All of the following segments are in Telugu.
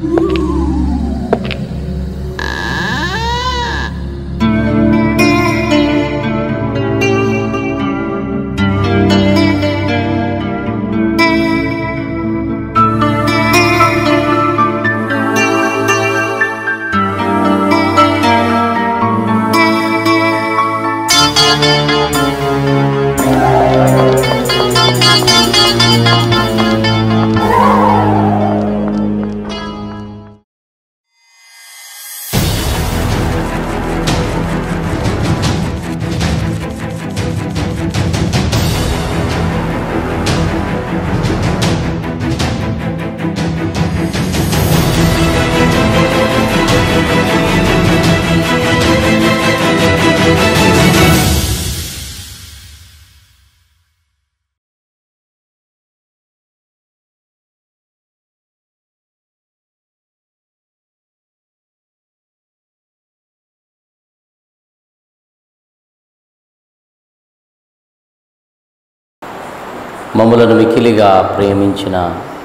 మమ్ములను మిక్కిలిగా ప్రేమించిన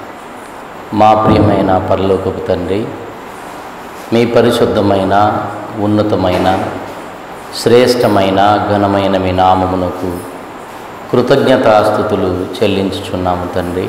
మా ప్రియమైన పరలోకపు తండ్రి, మీ పరిశుద్ధమైన ఉన్నతమైన శ్రేష్టమైన ఘనమైన మీ నామమునకు కృతజ్ఞతాస్తుతులు చెల్లించుచున్నాము తండ్రి.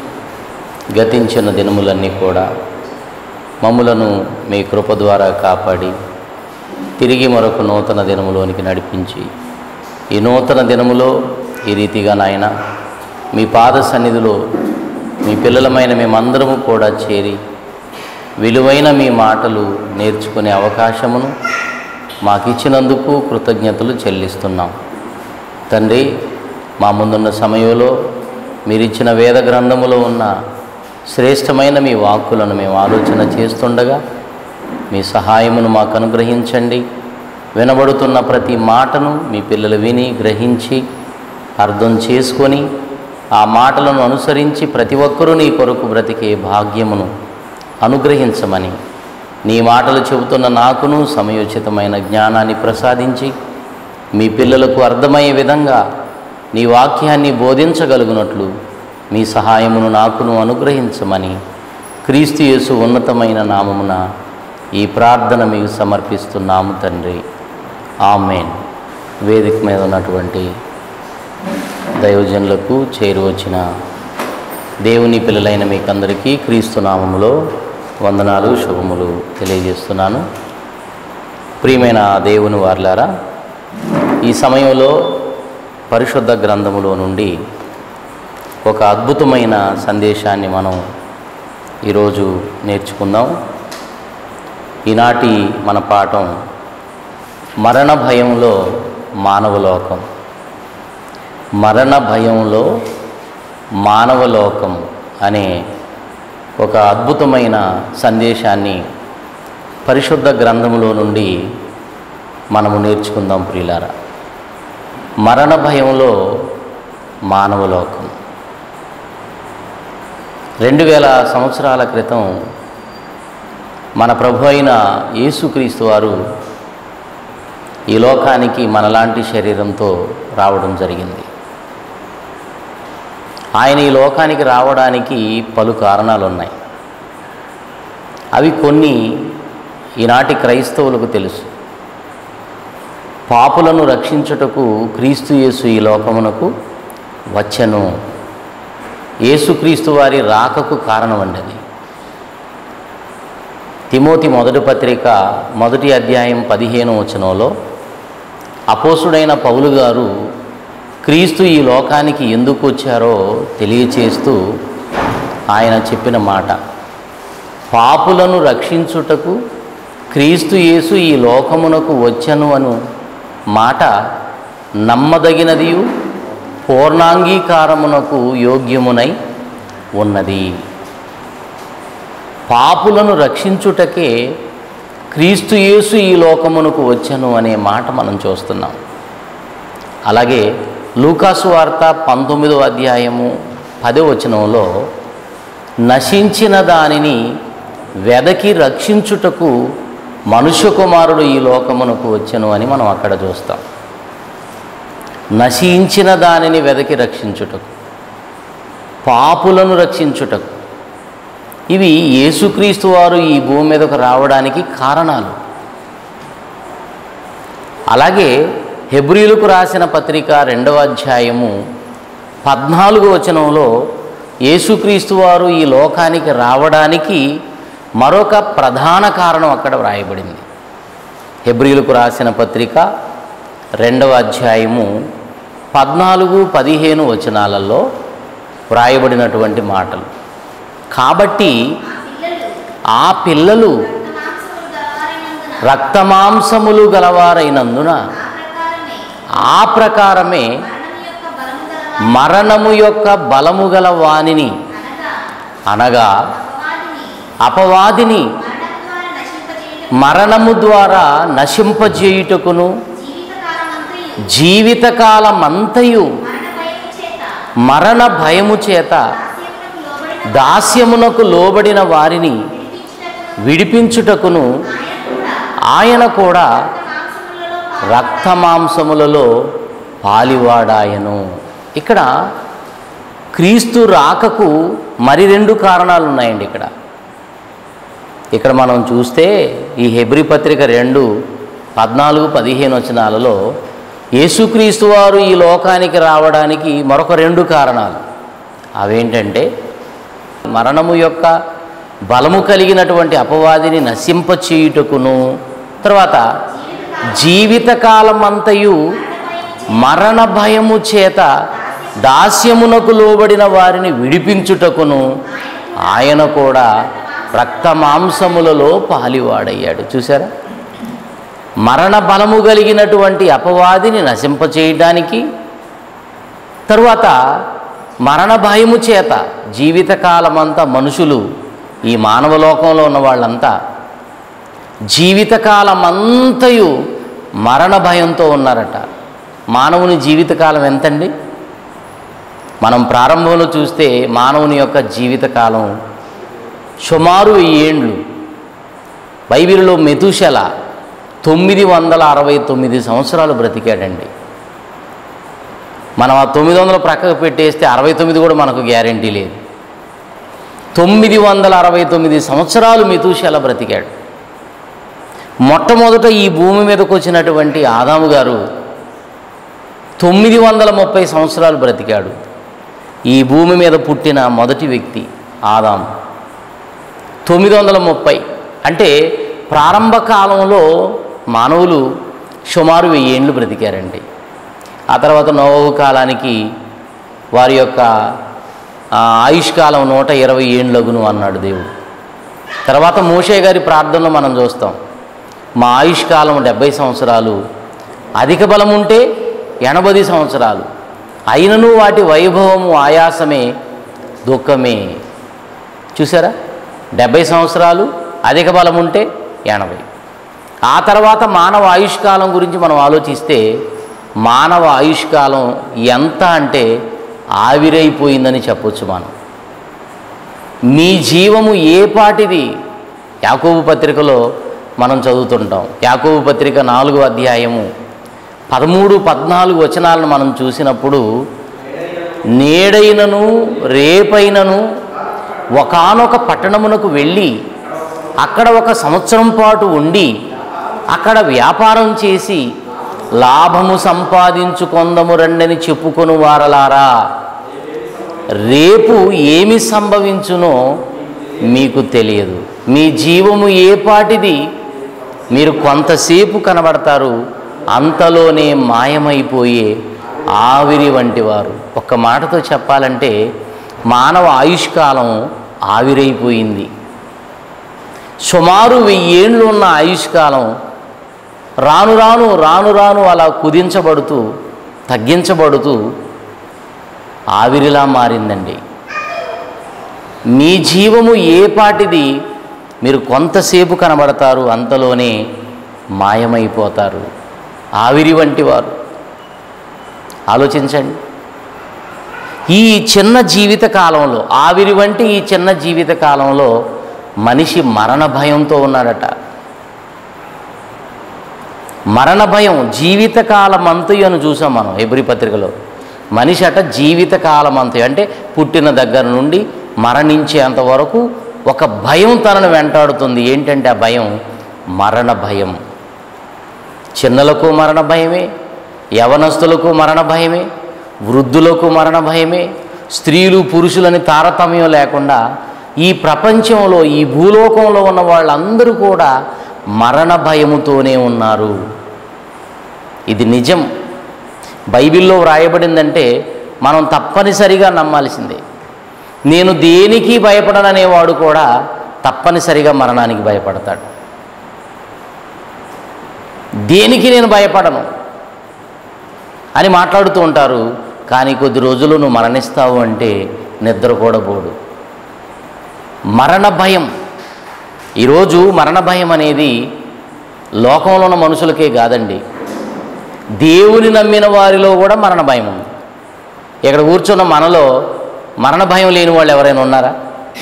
గతించిన దినములన్నీ కూడా మమ్ములను మీ కృప ద్వారా కాపాడి తిరిగి మరొక నూతన దినములోనికి నడిపించి, ఈ నూతన దినములో ఈ రీతిగా నాయన మీ పాద సన్నిధిలో మీ పిల్లలమైన మేమందరము కూడా చేరి విలువైన మీ మాటలు నేర్చుకునే అవకాశమును మాకిచ్చినందుకు కృతజ్ఞతలు చెల్లిస్తున్నాం తండ్రి. మా ముందున్న సమయంలో మీరిచ్చిన వేద గ్రంథములో ఉన్న శ్రేష్టమైన మీ వాక్కులను మేము ఆలోచన చేస్తుండగా మీ సహాయమును మాకు అనుగ్రహించండి. వినబడుతున్న ప్రతి మాటను మీ పిల్లలు విని గ్రహించి అర్థం చేసుకొని ఆ మాటలను అనుసరించి ప్రతి ఒక్కరూ నీ కొరకు బ్రతికే భాగ్యమును అనుగ్రహించమని, నీ మాటలు చెబుతున్న నాకును సమయోచితమైన జ్ఞానాన్ని ప్రసాదించి మీ పిల్లలకు అర్థమయ్యే విధంగా నీ వాక్యాన్ని బోధించగలుగునట్లు మీ సహాయమును నాకును అనుగ్రహించమని క్రీస్తు యేసు ఉన్నతమైన నామమున ఈ ప్రార్థన మీకు సమర్పిస్తున్నాము తండ్రి. ఆమేన్. వేదిక మీద ఉన్నటువంటి దైవజనులకు చేరువచ్చిన దేవుని పిల్లలైన మీకందరికీ క్రీస్తు నామములో వందనాలు, శుభములు తెలియజేస్తున్నాను. ప్రియమైన దేవుని వారలారా, ఈ సమయంలో పరిశుద్ధ గ్రంథములో నుండి ఒక అద్భుతమైన సందేశాన్ని మనం ఈరోజు నేర్చుకుందాం. ఈనాటి మన పాఠం మరణ భయంలో మానవలోకం. మరణ భయంలో మానవలోకం అనే ఒక అద్భుతమైన సందేశాన్ని పరిశుద్ధ గ్రంథములో నుండి మనము నేర్చుకుందాం ప్రియులారా. మరణ భయంలో మానవలోకం. 2000 సంవత్సరాల క్రితం మన ప్రభు అయిన యేసుక్రీస్తు వారు ఈ లోకానికి మనలాంటి శరీరంతో రావడం జరిగింది. ఆయన ఈ లోకానికి రావడానికి పలు కారణాలు ఉన్నాయి. అవి కొన్ని ఈనాటి క్రైస్తవులకు తెలుసు. పాపులను రక్షించుటకు క్రీస్తు యేసు ఈ లోకమునకు వచ్చెను. యేసుక్రీస్తు వారి రాకకు కారణమండది. తిమోతి మొదటి పత్రిక 1వ అధ్యాయం 15వ వచనంలో అపోస్తుడైన పౌలు గారు క్రీస్తు ఈ లోకానికి ఎందుకు వచ్చారో తెలియచేస్తూ ఆయన చెప్పిన మాట, పాపులను రక్షించుటకు క్రీస్తు యేసు ఈ లోకమునకు వచ్చెను అను మాట నమ్మదగినదియు పూర్ణాంగీకారమునకు యోగ్యమునై ఉన్నది. పాపులను రక్షించుటకే క్రీస్తు యేసు ఈ లోకమునకు వచ్చెను అనే మాట మనం చూస్తున్నాం. అలాగే లూకాసు వార్త 19వ అధ్యాయము 10వ వచనంలో నశించిన దానిని వెదకి రక్షించుటకు మనుష్య కుమారుడు ఈ లోకమునకు వచ్చెను అని మనం అక్కడ చూస్తాం. నశించిన దానిని వెదకి రక్షించుటకు, పాపులను రక్షించుటకు ఇవి యేసుక్రీస్తు వారు ఈ భూమి మీదకు రావడానికి కారణాలు. అలాగే హెబ్రీయులకు రాసిన పత్రిక 2వ అధ్యాయము 14వ వచనంలో యేసుక్రీస్తు వారు ఈ లోకానికి రావడానికి మరొక ప్రధాన కారణం అక్కడ వ్రాయబడింది. హెబ్రీయులకు రాసిన పత్రిక 2వ అధ్యాయము 14-15 వచనాలలో వ్రాయబడినటువంటి మాటలు. కాబట్టి ఆ పిల్లలు రక్తమాంసములు గలవారైనందున ఆ ప్రకారమే మరణము యొక్క బలము గల వానిని అనగా అపవాదిని మరణము ద్వారా నశింపజేయుటకును జీవితకాలమంతయు మరణ భయము చేత దాస్యమునకు లోబడిన వారిని విడిపించుటకును ఆయన కూడా రక్తమాంసములలో పాలివాడాయను. ఇక్కడ క్రీస్తు రాకకు మరి 2 కారణాలు ఉన్నాయండి. ఇక్కడ మనం చూస్తే ఈ హెబ్రీ పత్రిక 2:14-15 వచనాలలో యేసుక్రీస్తు వారు ఈ లోకానికి రావడానికి మరొక 2 కారణాలు. అవేంటంటే మరణము యొక్క బలము కలిగినటువంటి అపవాదిని నశింపచేయుటకును, తర్వాత జీవితకాలమంతయు మరణ భయము చేత దాస్యమునకు లోబడిన వారిని విడిపించుటకును ఆయన కూడా రక్తమాంసములలో పాలివాడయ్యాడు. చూసారా, మరణ బలము కలిగినటువంటి అపవాదిని నశింపచేయడానికి, తరువాత మరణ భయము చేత జీవితకాలమంతా మనుషులు, ఈ మానవ లోకంలో ఉన్న వాళ్ళంతా జీవితకాలమంతయు మరణ భయంతో ఉన్నారట. మానవుని జీవితకాలం ఎంతండి? మనం ప్రారంభంలో చూస్తే మానవుని యొక్క జీవితకాలం సుమారు 1000 ఏండ్లు. బైబిల్లో మెతుషెల 969 సంవత్సరాలు బ్రతికాడండి. మనం ఆ 900 ప్రక్కకు పెట్టేస్తే 69 కూడా మనకు గ్యారంటీ లేదు. 969 సంవత్సరాలు మెతుషెల బ్రతికాడు. మొట్టమొదట ఈ భూమి మీదకు వచ్చినటువంటి ఆదాము గారు 930 సంవత్సరాలు బ్రతికాడు. ఈ భూమి మీద పుట్టిన మొదటి వ్యక్తి ఆదాము. 930 అంటే ప్రారంభ కాలంలో మానవులు సుమారు 1000 ఏండ్లు బ్రతికారండి. ఆ తర్వాత నోవహు కాలానికి వారి యొక్క ఆయుష్కాలం 120 ఏండ్లగును అన్నాడు దేవుడు. తర్వాత మోషే గారి ప్రార్థనలో మనం చూస్తాం, మా ఆయుష్కాలం 70 సంవత్సరాలు, అధిక బలం ఉంటే 80 సంవత్సరాలు, అయినను వాటి వైభవము ఆయాసమే దుఃఖమే. చూసారా, 70 సంవత్సరాలు, అధిక బలం ఉంటే 80. ఆ తర్వాత మానవ ఆయుష్కాలం గురించి మనం ఆలోచిస్తే మానవ ఆయుష్కాలం ఎంత అంటే ఆవిరైపోయిందని చెప్పొచ్చు మనం. మీ జీవము ఏ పాటిది? యాకోబు పత్రికలో మనం చదువుతుంటాం. యాకోబు పత్రిక 4వ అధ్యాయము 13-14 వచనాలను మనం చూసినప్పుడు, నేడైనను రేపైనను ఒకానొక పట్టణమునకు వెళ్ళి అక్కడ 1 సంవత్సరం పాటు ఉండి అక్కడ వ్యాపారం చేసి లాభము సంపాదించుకొందము రండని చెప్పుకొను వారలారా, రేపు ఏమి సంభవించునో మీకు తెలియదు. మీ జీవము ఏ పాటిది? మీరు కొంతసేపు కనబడతారు, అంతలోనే మాయమైపోయే ఆవిరి వంటి వారు. ఒక్క మాటతో చెప్పాలంటే మానవ ఆయుష్కాలం ఆవిరైపోయింది. సుమారు 1000 ఏండ్లు ఉన్న ఆయుష్కాలం రాను రాను రాను రాను అలా కుదించబడుతూ తగ్గించబడుతూ ఆవిరిలా మారిందండి. మీ జీవము ఏ పాటిది? మీరు కొంతసేపు కనబడతారు, అంతలోనే మాయమైపోతారు, ఆవిరి వంటి వారు. ఆలోచించండి, ఈ చిన్న జీవిత కాలంలో, ఆవిరి వంటి ఈ చిన్న జీవిత కాలంలో మనిషి మరణ భయంతో ఉన్నాడట. మరణ భయం జీవితకాలమంతయు అని చూసాం మనం హెబ్రీ పత్రికలో. మనిషి అట జీవితకాలమంతయు అంటే పుట్టిన దగ్గర నుండి మరణించేంత వరకు ఒక భయం తనను వెంటాడుతుంది. ఏంటంటే ఆ భయం మరణ భయం. చిన్నలకు మరణ భయమే, యవనస్తులకు మరణ భయమే, వృద్ధులకు మరణ భయమే, స్త్రీలు పురుషులని తారతమ్యం లేకుండా ఈ ప్రపంచంలో, ఈ భూలోకంలో ఉన్న వాళ్ళందరూ కూడా మరణ భయముతోనే ఉన్నారు. ఇది నిజం. బైబిల్లో వ్రాయబడిందంటే మనం తప్పనిసరిగా నమ్మాల్సిందే. నేను దేనికి భయపడననేవాడు కూడా తప్పనిసరిగా మరణానికి భయపడతాడు. దేనికి నేను భయపడను అని మాట్లాడుతూ ఉంటారు. కానీ కొద్ది రోజులు నువ్వు మరణిస్తావు అంటే నిద్ర కూడా పోడు. మరణ భయం. ఈరోజు మరణ భయం అనేది లోకంలో ఉన్న మనుషులకే కాదండి, దేవుని నమ్మిన వారిలో కూడా మరణ భయం ఉంది. ఇక్కడ కూర్చున్న మనలో మరణ భయం లేని వాళ్ళు ఎవరైనా ఉన్నారా?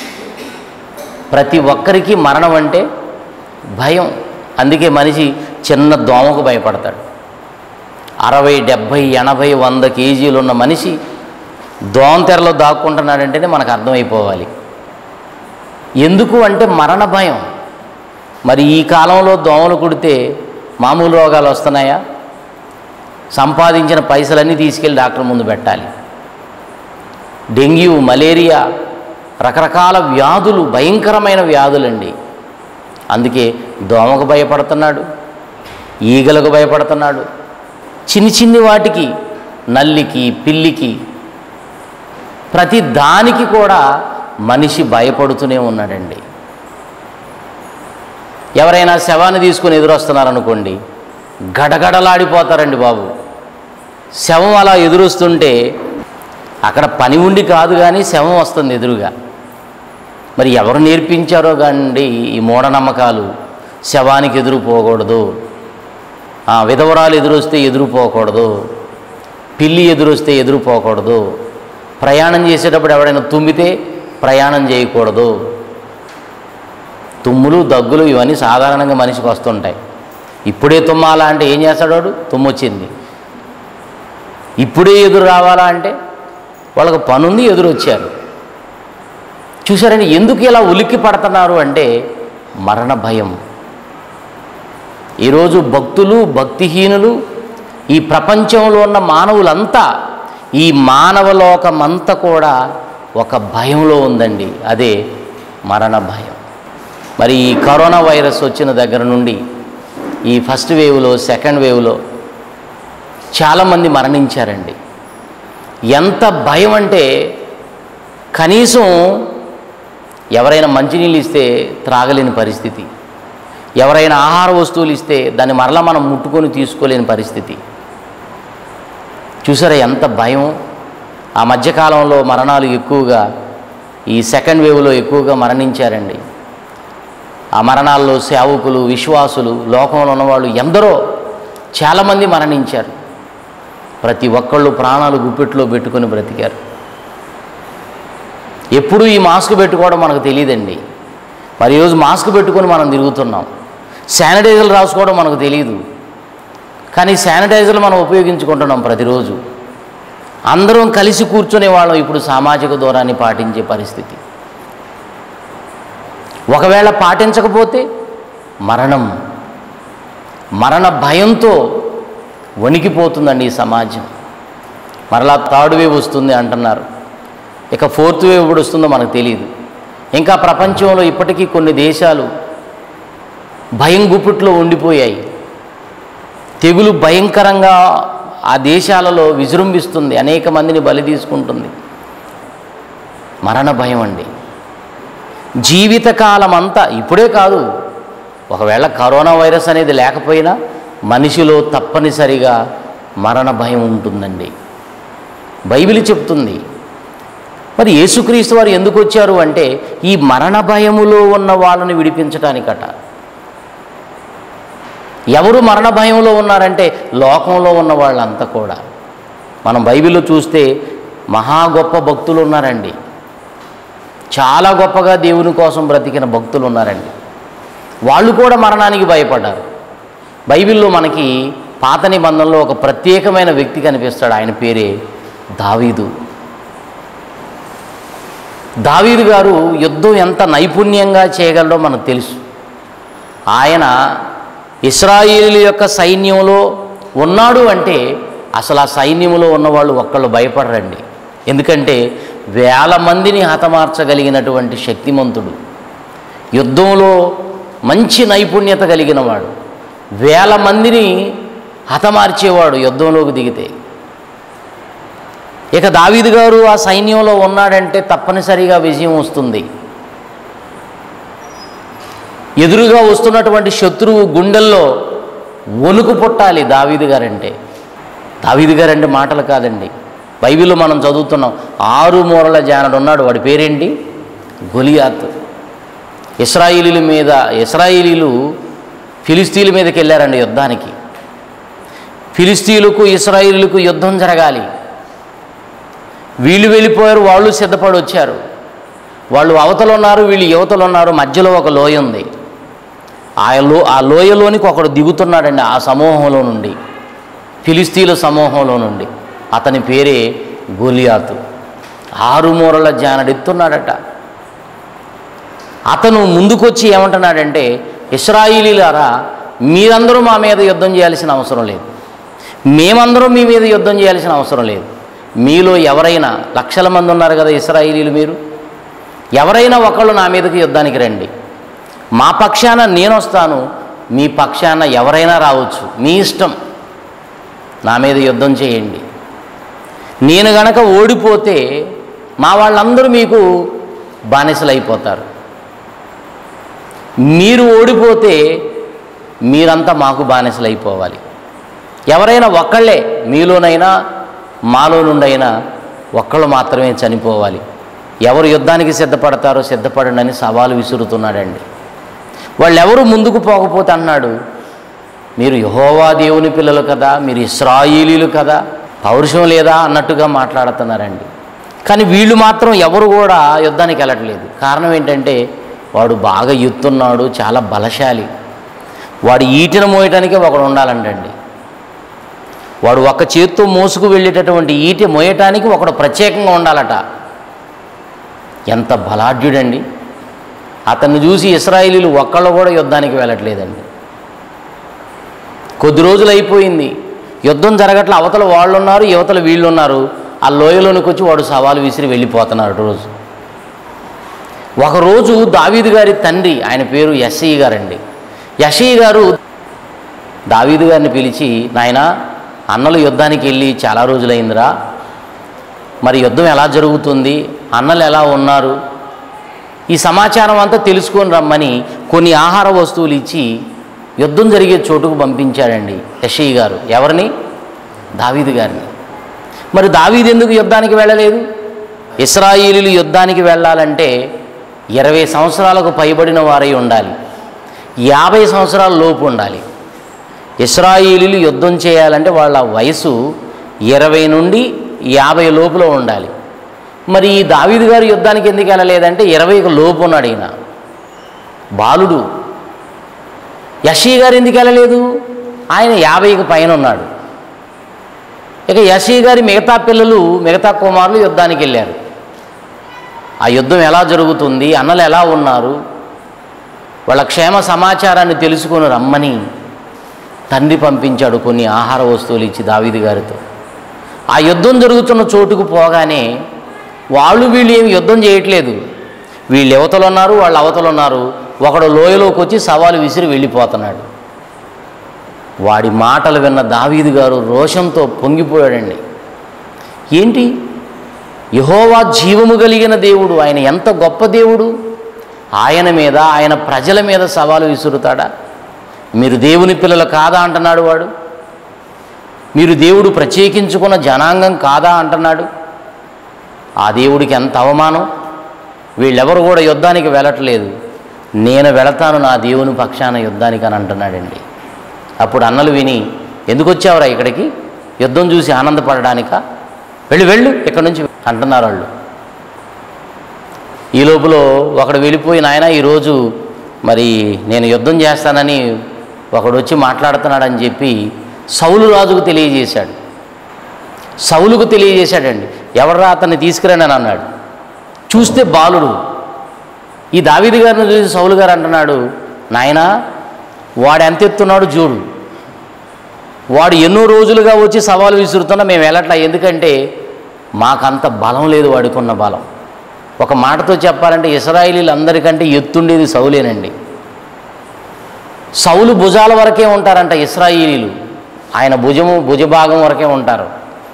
ప్రతి ఒక్కరికి మరణం అంటే భయం. అందుకే మనిషి చిన్న దోమకు భయపడతాడు. 60, 70, 80, 100 కేజీలు ఉన్న మనిషి దోమ తెరలో దాక్కుంటున్నాడంటేనే మనకు అర్థమైపోవాలి. ఎందుకు అంటే మరణ భయం. మరి ఈ కాలంలో దోమలు కుడితే మామూలు రోగాలు వస్తున్నాయా? సంపాదించిన పైసలన్నీ తీసుకెళ్ళి డాక్టర్ ముందు పెట్టాలి. డెంగ్యూ, మలేరియా, రకరకాల వ్యాధులు, భయంకరమైన వ్యాధులండి. అందుకే దోమకు భయపడుతున్నాడు, ఈగలకు భయపడుతున్నాడు, చిన్ని వాటికి, నల్లికి, పిల్లికి, ప్రతి దానికి కూడా మనిషి భయపడుతూనే ఉన్నాడండి. ఎవరైనా శవాన్ని తీసుకుని ఎదురొస్తున్నారనుకోండి, గడగడలాడిపోతారండి బాబు. శవం అలా ఎదురొస్తుంటే అక్కడ పని ఉండి కాదు కానీ శవం వస్తుంది ఎదురుగా. మరి ఎవరు నేర్పించారో కానీ ఈ మూఢనమ్మకాలు? శవానికి ఎదురు పోకూడదు, విధవరాలు ఎదురొస్తే ఎదురుపోకూడదు, పిల్లి ఎదురొస్తే ఎదురుపోకూడదు, ప్రయాణం చేసేటప్పుడు ఎవడైనా తుమ్మితే ప్రయాణం చేయకూడదు. తుమ్ములు, దగ్గులు ఇవన్నీ సాధారణంగా మనిషికి వస్తుంటాయి. ఇప్పుడే తుమ్మాలా అంటే ఏం చేస్తాడు వాడు? తుమ్మొచ్చింది. ఇప్పుడే ఎదురు రావాలా అంటే వాళ్ళకు పనుంది, ఎదురొచ్చారు. చూసారండి ఎందుకు ఇలా ఉలిక్కి పడుతున్నారు అంటే మరణ భయం. ఈరోజు భక్తులు, భక్తిహీనులు, ఈ ప్రపంచంలో ఉన్న మానవులంతా, ఈ మానవలోకమంతా కూడా ఒక భయంలో ఉందండి. అదే మరణ భయం. మరి ఈ కరోనా వైరస్ వచ్చిన దగ్గర నుండి ఈ ఫస్ట్ వేవ్లో, సెకండ్ వేవ్లో చాలామంది మరణించారండి. ఎంత భయం అంటే కనీసం ఎవరైనా మంచినీళ్ళు ఇస్తే త్రాగలేని పరిస్థితి, ఎవరైనా ఆహార వస్తువులు ఇస్తే దాన్ని మరలా మనం ముట్టుకొని తీసుకోలేని పరిస్థితి. చూసారా ఎంత భయం? ఆ మధ్యకాలంలో మరణాలు ఎక్కువగా, ఈ సెకండ్ వేవ్లో ఎక్కువగా మరణించారండి. ఆ మరణాల్లో సేవకులు, విశ్వాసులు, లోకంలో ఉన్నవాళ్ళు ఎందరో చాలామంది మరణించారు. ప్రతి ఒక్కళ్ళు ప్రాణాలు గుప్పెట్లో పెట్టుకొని బ్రతికారు. ఎప్పుడు ఈ మాస్క్ పెట్టుకోవడం మనకు తెలియదండి. మరి ఈరోజు మాస్క్ పెట్టుకొని మనం తిరుగుతున్నాం. శానిటైజర్లు రాసుకోవడం మనకు తెలియదు, కానీ శానిటైజర్లు మనం ఉపయోగించుకుంటున్నాం ప్రతిరోజు. అందరం కలిసి కూర్చునే వాళ్ళం ఇప్పుడు సామాజిక దూరాన్ని పాటించే పరిస్థితి. ఒకవేళ పాటించకపోతే మరణ భయంతో వణికిపోతుందండి ఈ సమాజం. మరలా థర్డ్ వేవ్ వస్తుంది అంటున్నారు. ఇక ఫోర్త్ వేవ్ ఎప్పుడు వస్తుందో మనకు తెలియదు. ఇంకా ప్రపంచంలో ఇప్పటికీ కొన్ని దేశాలు భయం గుప్పిట్లో ఉండిపోయాయి. తెగులు భయంకరంగా ఆ దేశాలలో విజృంభిస్తుంది, అనేక మందిని బలి తీసుకుంటుంది. మరణ భయం అండి. జీవితకాలం అంతా, ఇప్పుడే కాదు, ఒకవేళ కరోనా వైరస్ అనేది లేకపోయినా మనిషిలో తప్పనిసరిగా మరణ భయం ఉంటుందండి. బైబిల్ చెప్తుంది. మరి యేసుక్రీస్తు వారు ఎందుకు వచ్చారు అంటే ఈ మరణ భయములో ఉన్న వాళ్ళని విడిపించటానికట. ఎవరు మరణ భయంలో ఉన్నారంటే లోకంలో ఉన్న వాళ్ళంతా కూడా. మనం బైబిల్లో చూస్తే మహా గొప్ప భక్తులు ఉన్నారండి. చాలా గొప్పగా దేవుని కోసం బ్రతికిన భక్తులు ఉన్నారండి. వాళ్ళు కూడా మరణానికి భయపడ్డారు. బైబిల్లో మనకి పాత నిబంధనలో ఒక ప్రత్యేకమైన వ్యక్తి కనిపిస్తాడు. ఆయన పేరే దావీదు. దావీదు గారు యుద్ధం ఎంత నైపుణ్యంగా చేయగలడో మనకు తెలుసు. ఆయన ఇశ్రాయేలు యొక్క సైన్యంలో ఉన్నాడు అంటే అసలు ఆ సైన్యంలో ఉన్నవాళ్ళు ఒక్కళ్ళు భయపడరండి. ఎందుకంటే వేల మందిని హతమార్చగలిగినటువంటి శక్తిమంతుడు, యుద్ధంలో మంచి నైపుణ్యత కలిగిన వాడు, వేల మందిని హతమార్చేవాడు యుద్ధంలోకి దిగితే. ఇక దావీదు గారు ఆ సైన్యంలో ఉన్నాడంటే తప్పనిసరిగా విజయం వస్తుంది. ఎదురుగా వస్తున్నటువంటి శత్రువు గుండెల్లో వణుకు పుట్టాలి దావీదు గారంటే. దావీదు గారంటే మాటలు కాదండి. బైబిల్లో మనం చదువుతున్నాం, 6 మూరల జానడు ఉన్నాడు. వాడి పేరేంటి? గొలియాతు. ఇశ్రాయేలీలు ఫిలిస్తీన్ల మీదకి వెళ్ళారండి యుద్ధానికి. ఫిలిస్తీన్లకు ఇశ్రాయేలీలకు యుద్ధం జరగాలి. వీళ్ళు వెళ్ళిపోయారు, వాళ్ళు సిద్ధపడి వచ్చారు. వాళ్ళు అవతలు ఉన్నారు, వీళ్ళు యువతలు ఉన్నారు. మధ్యలో ఒక లోయ ఉంది. ఆ లోయలోనికి ఒకడు దిగుతున్నాడండి ఆ సమూహంలో నుండి, ఫిలిస్తీన్ల సమూహంలో నుండి. అతని పేరే గొలియాతు. 6 మూరల జానడెత్తున్నాడట. అతను ముందుకొచ్చి ఏమంటున్నాడంటే, ఇశ్రాయేలీలారా, మీరందరూ మా మీద యుద్ధం చేయాల్సిన అవసరం లేదు, మేమందరం మీ మీద యుద్ధం చేయాల్సిన అవసరం లేదు. మీలో ఎవరైనా, లక్షల మంది ఉన్నారు కదా ఇశ్రాయేలీలు, మీరు ఎవరైనా ఒకళ్ళు నా మీదకి యుద్ధానికి రండి. మా పక్షాన నేను వస్తాను, మీ పక్షాన ఎవరైనా రావచ్చు, మీ ఇష్టం. నా మీద యుద్ధం చేయండి. నేను గనక ఓడిపోతే మా వాళ్ళందరూ మీకు బానిసలు అయిపోతారు. మీరు ఓడిపోతే మీరంతా మాకు బానిసలు అయిపోవాలి. ఎవరైనా ఒక్కళ్ళే, మీలోనైనా మాలో నుండైనా ఒక్కళ్ళు మాత్రమే చనిపోవాలి. ఎవరు యుద్ధానికి సిద్ధపడతారో సిద్ధపడండి అని సవాలు విసురుతున్నాడండి. వాళ్ళెవరు ముందుకు పోకపోతే అన్నాడు, మీరు యెహోవా దేవుని పిల్లలు కదా, మీరు ఇశ్రాయేలీలు కదా, పౌరుషం లేదా అన్నట్టుగా మాట్లాడుతున్నారండి. కానీ వీళ్ళు మాత్రం ఎవరు కూడా యుద్ధానికి వెళ్ళట్లేదు. కారణం ఏంటంటే వాడు బాగా ఎత్తున్నాడు, చాలా బలశాలి. వాడు ఈటెను మోయటానికే ఒకడు ఉండాలంటండి. వాడు ఒక్క చేత్తో మోసుకు వెళ్ళేటటువంటి ఈటె మోయటానికి ఒకడు ప్రత్యేకంగా ఉండాలట. ఎంత బలాఢ్యుడండి! అతన్ని చూసి ఇశ్రాయేలీలు ఒక్కళ్ళు కూడా యుద్ధానికి వెళ్ళట్లేదండి. కొద్ది రోజులు అయిపోయింది, యుద్ధం జరగట్ల. అవతల వాళ్ళు ఉన్నారు, యువతల వీళ్ళు ఉన్నారు. ఆ లోయలోనికి వచ్చి వాడు సవాలు విసిరి వెళ్ళిపోతున్నాడు రోజు. ఒకరోజు దావీదు గారి తండ్రి, ఆయన పేరు యెష్షయి గారండి. యెష్షయి గారు దావీదు గారిని పిలిచి, నాయనా, అన్నలు యుద్ధానికి వెళ్ళి చాలా రోజులైందిరా, మరి యుద్ధం ఎలా జరుగుతుంది, అన్నలు ఎలా ఉన్నారు, ఈ సమాచారం అంతా తెలుసుకొని రమ్మని కొన్ని ఆహార వస్తువులు ఇచ్చి యుద్ధం జరిగే చోటుకు పంపించాడండి యెష్షయి గారు. ఎవరిని? దావీదు గారిని. మరి దావీదు ఎందుకు యుద్ధానికి వెళ్ళలేదు? ఇశ్రాయేలీలు యుద్ధానికి వెళ్ళాలంటే 20 సంవత్సరాలకు పైబడిన వారై ఉండాలి, 50 సంవత్సరాల లోపు ఉండాలి. ఇశ్రాయేలీలు యుద్ధం చేయాలంటే వాళ్ళ వయసు 20 నుండి 50 లోపులో ఉండాలి. మరి ఈ దావీదు గారు యుద్ధానికి ఎందుకు వెళ్ళలేదంటే 20కి లోపు ఉన్నాడు ఈయన, బాలుడు. యెష్షయి గారు ఎందుకు వెళ్ళలేదు? ఆయన 50కి పైన ఉన్నాడు. ఇక యెష్షయి గారి మిగతా కుమారులు యుద్ధానికి వెళ్ళారు. ఆ యుద్ధం ఎలా జరుగుతుంది, అన్నలు ఎలా ఉన్నారు, వాళ్ళ క్షేమ సమాచారాన్ని తెలుసుకొని రమ్మని తండ్రి పంపించాడు కొన్ని ఆహార వస్తువులు ఇచ్చి దావీదు గారితో. ఆ యుద్ధం జరుగుతున్న చోటుకు పోగానే వీళ్ళు ఏమి యుద్ధం చేయట్లేదు. వీళ్ళు యువతలు ఉన్నారు, వాళ్ళు అవతలు ఉన్నారు. ఒకడు లోయలోకి వచ్చి సవాలు విసిరి వెళ్ళిపోతున్నాడు. వాడి మాటలు విన్న దావీదు గారు రోషంతో పొంగిపోయాడండి. ఏంటి, యెహోవా జీవము కలిగిన దేవుడు, ఆయన ఎంత గొప్ప దేవుడు, ఆయన మీద, ఆయన ప్రజల మీద సవాలు విసురుతాడా? మీరు దేవుని పిల్లలు కాదా అంటున్నాడు వాడు. మీరు దేవుడు ప్రత్యేకించుకున్న జనాంగం కాదా అంటున్నాడు. ఆ దేవుడికి ఎంత అవమానం. వీళ్ళెవరు కూడా యుద్ధానికి వెళ్ళట్లేదు, నేను వెళతాను నా దేవుని పక్షాన యుద్ధానికి అని అంటున్నాడండి. అప్పుడు అన్నలు విని, ఎందుకు వచ్చావురా ఇక్కడికి, యుద్ధం చూసి ఆనందపడడానికా, వెళ్ళు ఇక్కడి నుంచి అంటున్నారు వాళ్ళు. ఈ లోపల ఒకడు వెళ్ళిపోయి, నాయన ఈరోజు మరి నేను యుద్ధం చేస్తానని ఒకడు వచ్చి మాట్లాడుతున్నాడని చెప్పి సౌలు రాజుకు తెలియజేశాడు. సౌలుకు తెలియజేశాడండి. ఎవడరా అతన్ని తీసుకురానని అన్నాడు. చూస్తే బాలుడు. ఈ దావీదు గారిని చూసి సౌలు గారు అంటున్నాడు, నాయనా వాడు ఎంత ఎత్తున్నాడు చూడు, వాడు ఎన్నో రోజులుగా వచ్చి సవాలు విసురుతున్నా మేము వెళ్ళట్లా, ఎందుకంటే మాకంత బలం లేదు, వాడుకున్న బలం. ఒక మాటతో చెప్పాలంటే ఇశ్రాయేలీలందరికంటే ఎత్తుండేది సౌలేనండి. సౌలు భుజాల వరకే ఉంటారంట ఇశ్రాయేలీలు, ఆయన భుజభాగం వరకే ఉంటారు.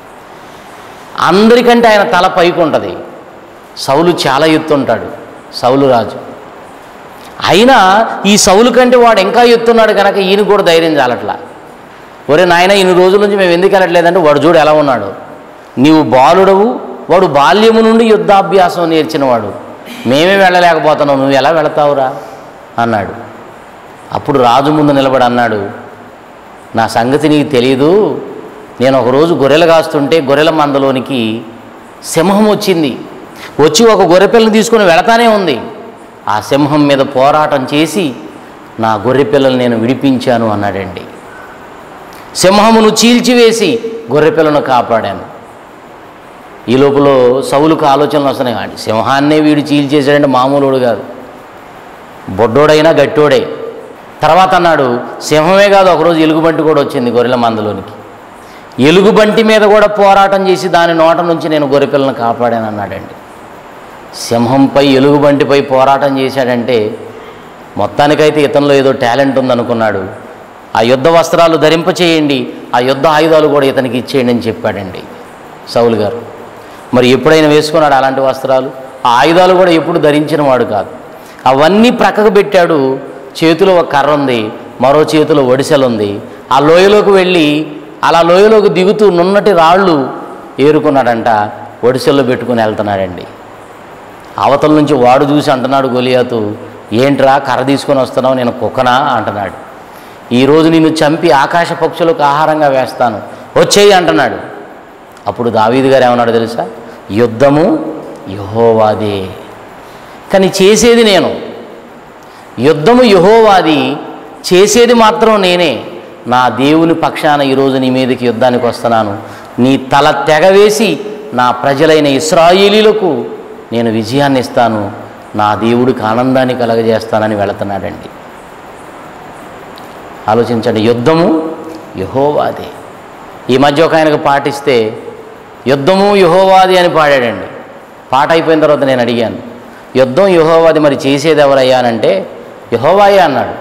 అందరికంటే ఆయన తల పైకి ఉంటుంది. సౌలు చాలా ఎత్తుంటాడు, సౌలు రాజు. అయినా ఈ సౌలు కంటే వాడు ఇంకా ఎత్తున్నాడు కనుక ఈయన కూడా ధైర్యం చాలట్లా. ఒరే నాయన ఇన్ని రోజుల నుంచి మేము ఎందుకు వెళ్ళట్లేదంటే వాడు చూడు ఎలా ఉన్నాడు, నీవు బాలుడవు, వాడు బాల్యము నుండి యుద్ధాభ్యాసం నేర్చినవాడు, మేమే వెళ్ళలేకపోతున్నావు, నువ్వు ఎలా వెళతావురా అన్నాడు. అప్పుడు రాజు ముందు నిలబడి అన్నాడు, నా సంగతి నీకు తెలీదు, నేను ఒకరోజు గొర్రెలు కాస్తుంటే గొర్రెల మందలోనికి సింహం వచ్చింది, వచ్చి ఒక గొర్రెపిల్లని తీసుకొని వెళతానే ఉంది. ఆ సింహం మీద పోరాటం చేసి నా గొర్రెపిల్లని నేను విడిపించాను అన్నాడండి. సింహమును చీల్చివేసి గొర్రెపిల్లను కాపాడాను. ఈ లోపల సౌలుకు ఆలోచనలు వస్తున్నాయి, కానీ సింహాన్నే వీడు చీల్చేసాడంటే మామూలుడు కాదు, బొడ్డోడైనా గట్టోడే. తర్వాత అన్నాడు, సింహమే కాదు ఒకరోజు ఎలుగుబంటి కూడా వచ్చింది గొర్రెల మందలోనికి, ఎలుగుబంటి మీద కూడా పోరాటం చేసి దాని నోట నుంచి నేను గొర్రెపిల్లను కాపాడాను అన్నాడండి. సింహంపై ఎలుగుబంటిపై పోరాటం చేశాడంటే మొత్తానికైతే ఇతనిలో ఏదో టాలెంట్ ఉందనుకున్నాడు. ఆ యుద్ధ వస్త్రాలు ధరింపచేయండి, ఆ యుద్ధ ఆయుధాలు కూడా ఇతనికి ఇచ్చేయండి అని చెప్పాడండి సౌలు గారు. మరి ఎప్పుడైనా వేసుకున్నాడు అలాంటి వస్త్రాలు? ఆ ఆయుధాలు కూడా ఎప్పుడు ధరించిన వాడు కాదు. అవన్నీ ప్రక్కకు పెట్టాడు. చేతిలో ఒక కర్ర ఉంది, మరో చేతిలో ఒడిసెలు ఉంది. ఆ లోయలోకి వెళ్ళి అలా లోయలోకి దిగుతూ నున్నటి రాళ్ళు ఏరుకున్నాడంట, ఒడిసెల్లో పెట్టుకుని వెళ్తున్నాడండి. అవతల నుంచి వాడు చూసి అంటున్నాడు గొలియాతు, ఏంట్రా కర్ర తీసుకొని వస్తున్నావు, నేను కుక్కనా అంటున్నాడు. ఈరోజు నిన్ను చంపి ఆకాశ పక్షులకు ఆహారంగా వేస్తాను, వచ్చేయి అంటున్నాడు. అప్పుడు దావీదు గారు ఏమన్నాడు తెలుసా, యుద్ధము యెహోవాదే, కానీ చేసేది నేను. యుద్ధము యెహోవాది, చేసేది మాత్రం నేనే. నా దేవుని పక్షాన ఈరోజు నీ మీదకి యుద్ధానికి వస్తున్నాను, నీ తల తెగవేసి నా ప్రజలైన ఇశ్రాయేలీలకు నేను విజయాన్ని ఇస్తాను, నా దేవుడికి ఆనందాన్ని కలగజేస్తానని వెళుతున్నాడండి. ఆలోచించండి, యుద్ధము యెహోవాదే. ఈ మధ్య ఒక ఆయనకు పాటిస్తే యుద్ధము యెహోవాది అని పాడాడండి. పాట అయిపోయిన తర్వాత నేను అడిగాను, యుద్ధం యెహోవాది, మరి చేసేది ఎవరయ్యా అంటే యెహోవాయే అన్నాడు.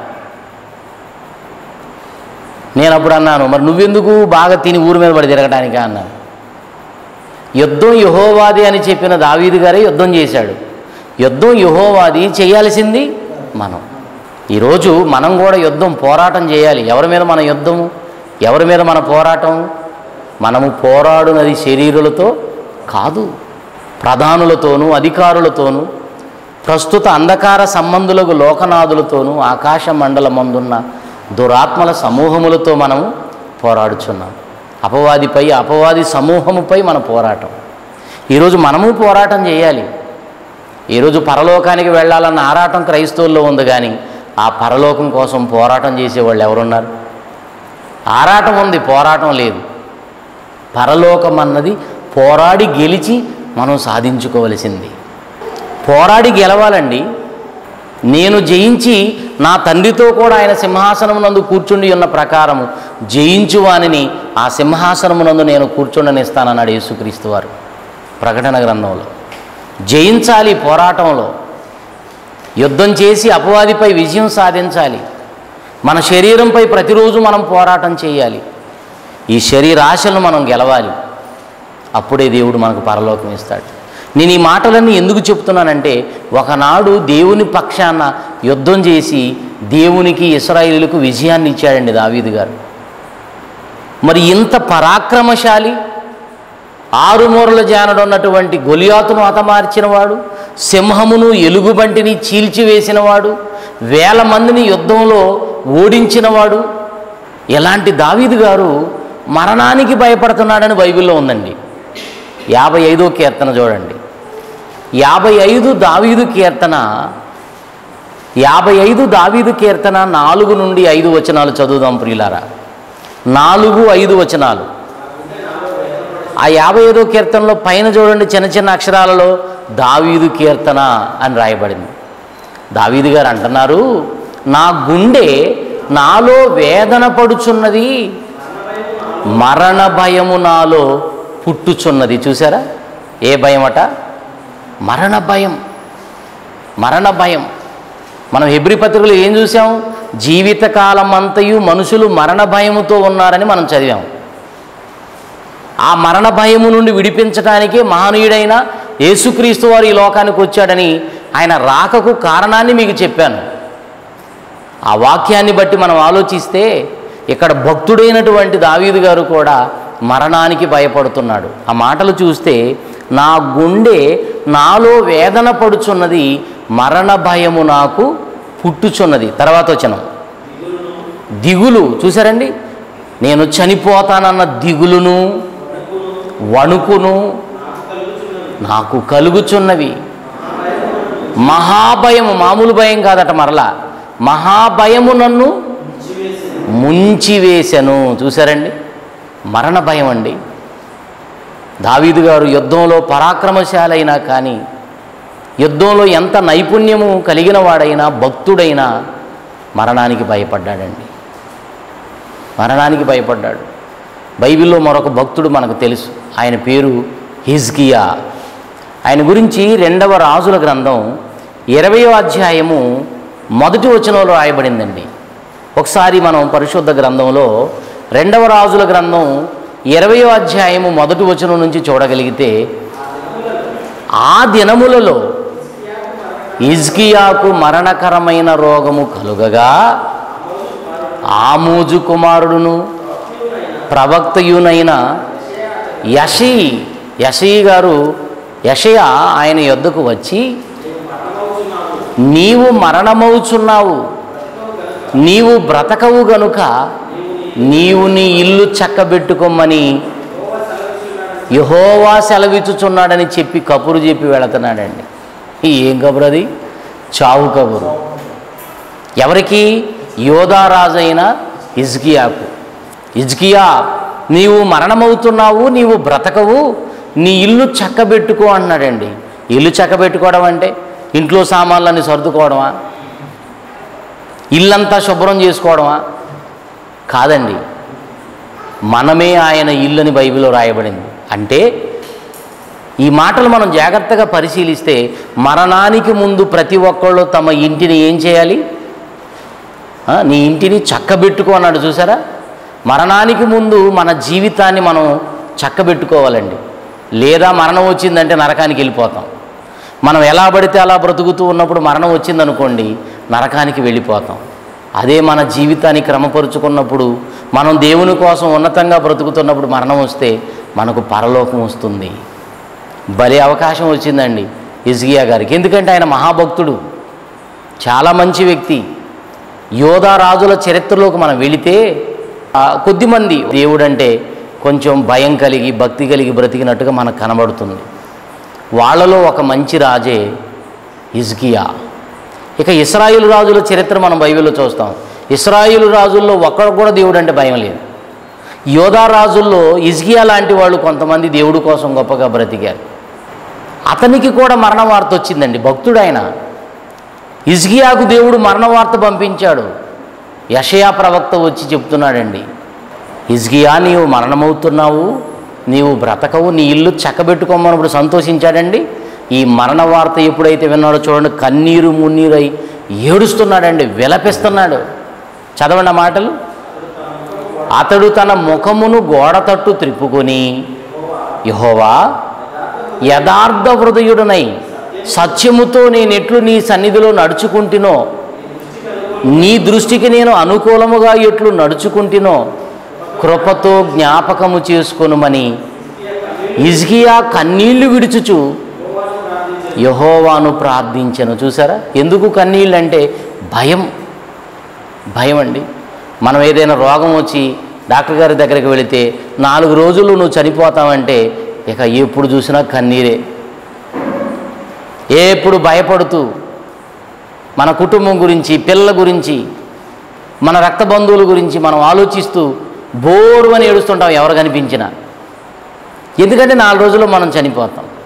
నేను అప్పుడు అన్నాను, మరి నువ్వెందుకు బాగా తిని ఊరి మీద పడి తిరగటానికా అన్నాను. యుద్ధం యెహోవాది అని చెప్పిన దావీదు గారే యుద్ధం చేశాడు. యుద్ధం యెహోవాది, చేయాల్సింది మనం. ఈరోజు మనం కూడా యుద్ధం పోరాటం చేయాలి. ఎవరి మీద మన యుద్ధము, ఎవరి మీద మన పోరాటం? మనము పోరాడునది శరీరులతో కాదు, ప్రధానులతోనూ అధికారులతోనూ ప్రస్తుత అంధకార సంబంధులకు లోకనాథులతోనూ ఆకాశ మండలమందున్న దురాత్మల సమూహములతో మనము పోరాడుచున్నాం. అపవాదిపై, అపవాది సమూహముపై మన పోరాటం. ఈరోజు మనము పోరాటం చేయాలి. ఈరోజు పరలోకానికి వెళ్ళాలన్న ఆరాటం క్రైస్తవుల్లో ఉంది, కానీ ఆ పరలోకం కోసం పోరాటం చేసేవాళ్ళు ఎవరున్నారు? ఆరాటం ఉంది, పోరాటం లేదు. పరలోకం అన్నది పోరాడి గెలిచి మనం సాధించుకోవలసింది. పోరాడి గెలవాలండి. నేను జయించి నా తండ్రితో కూడా ఆయన సింహాసనమునందు కూర్చుండి ఉన్న ప్రకారము జయించువానిని ఆ సింహాసనమునందు నేను కూర్చుండనిస్తానన్నాడు యేసుక్రీస్తు వారు ప్రకటన గ్రంథంలో. జయించాలి, పోరాటంలో యుద్ధం చేసి అపవాదిపై విజయం సాధించాలి. మన శరీరంపై ప్రతిరోజు మనం పోరాటం చేయాలి. ఈ శరీరాశలను మనం గెలవాలి. అప్పుడే దేవుడు మనకు పరలోకం ఇస్తాడు. నేను ఈ మాటలన్నీ ఎందుకు చెప్తున్నానంటే, ఒకనాడు దేవుని పక్షాన యుద్ధం చేసి దేవునికి ఇశ్రాయేలులకు విజయాన్ని ఇచ్చాడండి దావీదు గారు. మరి ఇంత పరాక్రమశాలి, ఆరుమూరల జానడు ఉన్నటువంటి గొలియాతును హతమార్చినవాడు, సింహమును ఎలుగుబంటిని చీల్చివేసినవాడు, 1000 మందిని యుద్ధంలో ఓడించినవాడు, ఎలాంటి దావీదు గారు మరణానికి భయపడుతున్నాడని బైబిల్లో ఉందండి. 55వ కీర్తన చూడండి. 55 దావీదు కీర్తన, 55 దావీదు కీర్తన 4 నుండి 5 వచనాలు చదువుదాం ప్రియులారా. 4, 5 వచనాలు. ఆ 55వ కీర్తనలో పైన చూడండి, చిన్న చిన్న అక్షరాలలో దావీదు కీర్తన అని రాయబడింది. దావీదు గారు అంటున్నారు, నా గుండె నాలో వేదన పడుచున్నది, మరణ భయము నాలో పుట్టుచున్నది. చూసారా, ఏ భయం అట? మరణ భయం. మరణ భయం. మనం హెబ్రీ పత్రికలో ఏం చూసాం? జీవితకాలం అంతయు మనుషులు మరణ భయముతో ఉన్నారని మనం చదివాం. ఆ మరణ భయము నుండి విడిపించడానికే మహనీయుడైన యేసుక్రీస్తు వారు ఈ లోకానికి వచ్చాడని, ఆయన రాకకు కారణాన్ని మీకు చెప్పాను. ఆ వాక్యాన్ని బట్టి మనం ఆలోచిస్తే ఇక్కడ భక్తుడైనటువంటి దావీదు గారు కూడా మరణానికి భయపడుతున్నాడు. ఆ మాటలు చూస్తే, నా గుండె నాలో వేదన పడుచున్నది, మరణ భయము నాకు పుట్టుచున్నది. తర్వాత వచనం, దిగులు. చూసారండి, నేను చనిపోతానన్న దిగులును వణుకును నాకు కలుగుచున్నవి. మహాభయము, మామూలు భయం కాదట, మరలా మహాభయము నన్ను ముంచివేశను. చూసారండి, మరణ భయం అండి. దావీదు గారు యుద్ధంలో పరాక్రమశాలైనా కానీ, యుద్ధంలో ఎంత నైపుణ్యము కలిగిన వాడైనా, భక్తుడైనా మరణానికి భయపడ్డాడండి. మరణానికి భయపడ్డాడు. బైబిల్లో మరొక భక్తుడు మనకు తెలుసు, ఆయన పేరు హిజ్కియా. ఆయన గురించి 2వ రాజుల గ్రంథం 20వ అధ్యాయము 1వ వచనంలో రాయబడిందండి. ఒకసారి మనం పరిశుద్ధ గ్రంథంలో 2వ రాజుల గ్రంథం 20వ అధ్యాయము 1వ వచనం నుంచి చూడగలిగితే, ఆ దినములలో హిజ్కియాకు మరణకరమైన రోగము కలుగగా ఆమోజు కుమారుడును ప్రవక్తయునైన యెషయా ఆయన యొద్దకు వచ్చి, నీవు మరణమవుచున్నావు, నీవు బ్రతకవు గనుక నీవు నీ ఇల్లు చక్కబెట్టుకోమని యెహోవా సెలవిచ్చుచున్నాడని చెప్పి కబురు చెప్పి వెళుతున్నాడండి. ఏం కబురు అది? చావు కబురు. ఎవరికి? యోధారాజైన హిజ్కియాకు. హిజ్కియా, నీవు మరణమవుతున్నావు, నీవు బ్రతకవు, నీ ఇల్లు చక్కబెట్టుకో అన్నాడండి. ఇల్లు చక్కబెట్టుకోవడం అంటే ఇంట్లో సామాన్లన్నీ సర్దుకోవడమా? ఇల్లంతా శుభ్రం చేసుకోవడమా? కాదండి, మనమే ఆయన ఇల్లుని బైబిల్లో రాయబడింది. అంటే ఈ మాటలు మనం జాగ్రత్తగా పరిశీలిస్తే, మరణానికి ముందు ప్రతి ఒక్కళ్ళు తమ ఇంటిని ఏం చేయాలి? నీ ఇంటిని చక్కబెట్టుకో అన్నాడు. చూసారా, మరణానికి ముందు మన జీవితాన్ని మనం చక్కబెట్టుకోవాలండి. లేదా మరణం వచ్చిందంటే నరకానికి వెళ్ళిపోతాం. మనం ఎలా పడితే అలా బ్రతుకుతూ ఉన్నప్పుడు మరణం వచ్చిందనుకోండి, నరకానికి వెళ్ళిపోతాం. అదే మన జీవితాన్ని క్రమపరుచుకున్నప్పుడు, మనం దేవుని కోసం ఉన్నతంగా బ్రతుకుతున్నప్పుడు మరణం వస్తే మనకు పరలోకం వస్తుంది. భలే అవకాశం వచ్చిందండి హిజ్కియా గారికి. ఎందుకంటే ఆయన మహాభక్తుడు, చాలా మంచి వ్యక్తి. యోధా రాజుల చరిత్రలోకి మనం వెళితే, కొద్దిమంది దేవుడంటే కొంచెం భయం కలిగి, భక్తి కలిగి బ్రతికినట్టుగా మనకు కనబడుతుంది. వాళ్ళలో ఒక మంచి రాజే హిజ్కియా. ఇక ఇశ్రాయేలు రాజుల చరిత్ర మనం బైబిల్లో చూస్తాం. ఇశ్రాయేలు రాజుల్లో ఒక్కడు కూడా దేవుడు అంటే భయం లేదు. యోధా రాజుల్లో హిజ్కియా లాంటి వాళ్ళు కొంతమంది దేవుడి కోసం గొప్పగా బ్రతికారు. అతనికి కూడా మరణ వార్త వచ్చిందండి, భక్తుడు ఆయన. హిజ్కియాకు దేవుడు మరణ వార్త పంపించాడు. యెషయా ప్రవక్త వచ్చి చెప్తున్నాడండి, హిజ్కియా, నీవు మరణమవుతున్నావు, నీవు బ్రతకవు, నీ ఇల్లు చక్కబెట్టుకోమన్నప్పుడు సంతోషించాడండి. ఈ మరణ వార్త ఎప్పుడైతే విన్నాడో చూడండి, కన్నీరు మున్నీరై ఏడుస్తున్నాడండి, విలపిస్తున్నాడు. చదవండి ఆ మాటలు. అతడు తన ముఖమును గోడ తట్టు త్రిప్పుకొని, యెహోవా, యథార్థ హృదయుడనై సత్యముతో నేనెట్లు నీ సన్నిధిలో నడుచుకుంటునో, నీ దృష్టికి నేను అనుకూలముగా ఎట్లు నడుచుకుంటునో కృపతో జ్ఞాపకము చేసుకొనుమని హిజ్కియా కన్నీళ్లు విడుచుచు యెహోవాను ప్రార్థించెను. చూసారా, ఎందుకు కన్నీళ్ళు అంటే భయం. భయం అండి. మనం ఏదైనా రోగం వచ్చి డాక్టర్ గారి దగ్గరికి వెళితే 4 రోజులు నువ్వు చనిపోతావంటే ఇక ఎప్పుడు చూసినా కన్నీరే. ఎప్పుడు భయపడుతూ మన కుటుంబం గురించి, పిల్లల గురించి, మన రక్త బంధువుల గురించి మనం ఆలోచిస్తూ బోరు అని ఏడుస్తుంటాం ఎవరు కనిపించినా. ఎందుకంటే 4 రోజుల్లో మనం చనిపోతాం.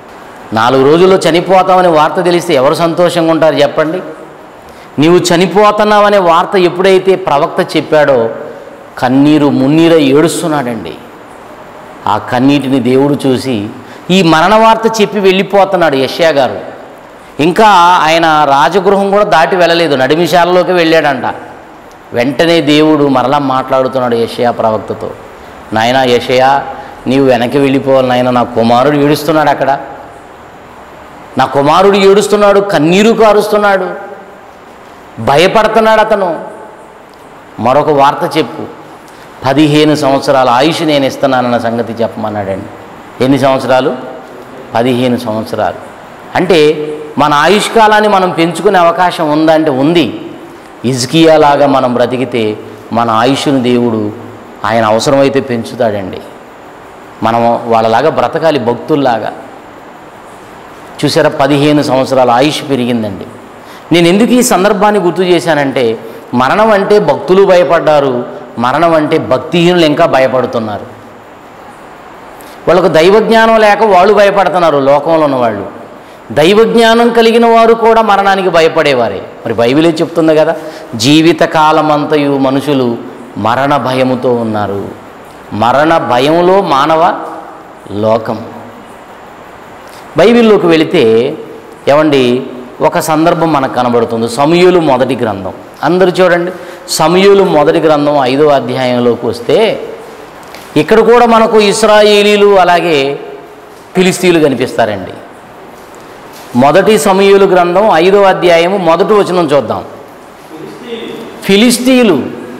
4 రోజుల్లో చనిపోతామనే వార్త తెలిస్తే ఎవరు సంతోషంగా ఉంటారు చెప్పండి? నీవు చనిపోతున్నావనే వార్త ఎప్పుడైతే ప్రవక్త చెప్పాడో కన్నీరు మున్నీరై ఏడుస్తున్నాడండి. ఆ కన్నీటిని దేవుడు చూసి ఈ మరణ వార్త చెప్పి వెళ్ళిపోతున్నాడు యెషయా గారు. ఇంకా ఆయన రాజగృహం కూడా దాటి వెళ్ళలేదు, నడిమిశాలలోకి వెళ్ళాడంట. వెంటనే దేవుడు మరలా మాట్లాడుతున్నాడు యెషయా ప్రవక్తతో, నాయనా యెషయా, నీవు వెనక్కి వెళ్ళిపోవాలి నాయన, నా కుమారుడు ఏడుస్తున్నాడు, అక్కడ నా కుమారుడు ఏడుస్తున్నాడు, కన్నీరు కారుస్తున్నాడు, భయపడుతున్నాడు అతను. మరొక వార్త చెప్పు, 15 సంవత్సరాల ఆయుష్ నేను ఇస్తున్నానన్న సంగతి చెప్పమన్నాడండి. ఎన్ని సంవత్సరాలు? 15 సంవత్సరాలు. అంటే మన ఆయుష్కాలాన్ని మనం పెంచుకునే అవకాశం ఉందంటే ఉంది. హిజ్కియా లాగా మనం బ్రతికితే మన ఆయుష్ను దేవుడు ఆయన అవసరమైతే పెంచుతాడండి. మనం వాళ్ళలాగా బ్రతకాలి, భక్తుల్లాగా. చూసారా, 15 సంవత్సరాల ఆయుష్ పెరిగిందండి. నేను ఎందుకు ఈ సందర్భాన్ని గుర్తు చేశానంటే, మరణం అంటే భక్తులు భయపడ్డారు, మరణం అంటే భక్తిహీనులు ఇంకా భయపడుతున్నారు. వాళ్ళకు దైవజ్ఞానం లేక వాళ్ళు భయపడుతున్నారు. లోకంలో ఉన్నవాళ్ళు దైవజ్ఞానం కలిగిన వారు కూడా మరణానికి భయపడేవారే. మరి బైబిలే చెప్తుంది కదా, జీవితకాలమంతయు మనుషులు మరణ భయముతో ఉన్నారు. మరణ భయంలో మానవ లోకం. బైబిల్లోకి వెళితే ఏమండి, ఒక సందర్భం మనకు కనబడుతుంది. సమూయేలు మొదటి గ్రంథం, అందరూ చూడండి. సమూయేలు మొదటి గ్రంథం 5వ అధ్యాయంలోకి వస్తే ఇక్కడ కూడా మనకు ఇశ్రాయేలీలు అలాగే ఫిలిస్తీయులు కనిపిస్తారండి. మొదటి సమూయేలు గ్రంథం 5వ అధ్యాయము 1వ వచనం చూద్దాం. ఫిలిస్తీయులు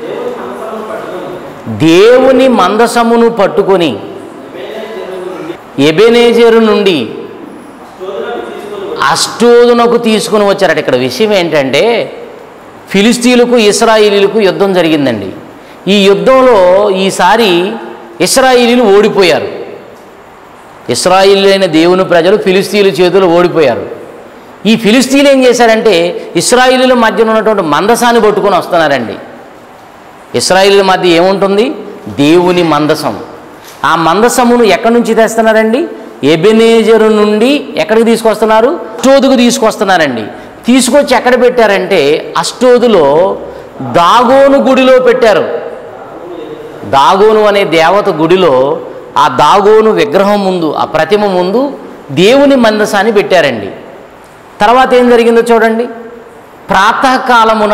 దేవుని మందసమును పట్టుకొని ఎబెనేజరు నుండి అష్టోదునకు తీసుకుని వచ్చారట. ఇక్కడ విషయం ఏంటంటే, ఫిలిస్తీయులకు ఇశ్రాయేలీలకు యుద్ధం జరిగిందండి. ఈ యుద్ధంలో ఈసారి ఇశ్రాయేలీలు ఓడిపోయారు. ఇశ్రాయేలీలైన దేవుని ప్రజలు ఫిలిస్తీయుల చేతులు ఓడిపోయారు. ఈ ఫిలిస్తీయులు ఏం చేశారంటే, ఇశ్రాయేలీల మధ్యన ఉన్నటువంటి మందసాన్ని పట్టుకొని వస్తున్నారండి. ఇశ్రాయేలీల మధ్య ఏముంటుంది? దేవుని మందసం. ఆ మందసమును ఎక్కడి నుంచి తెస్తున్నారండి? ఎబెనేజరు నుండి ఎక్కడికి తీసుకొస్తున్నారు? అష్టోదుకు తీసుకొస్తున్నారండి. తీసుకొచ్చి ఎక్కడ పెట్టారంటే, అష్టోదులో దాగోను గుడిలో పెట్టారు. దాగోను అనే దేవత గుడిలో ఆ దాగోను విగ్రహం ముందు, ఆ ప్రతిమ ముందు దేవుని మందసాన్ని పెట్టారండి. తర్వాత ఏం జరిగిందో చూడండి. ప్రాతకాలమున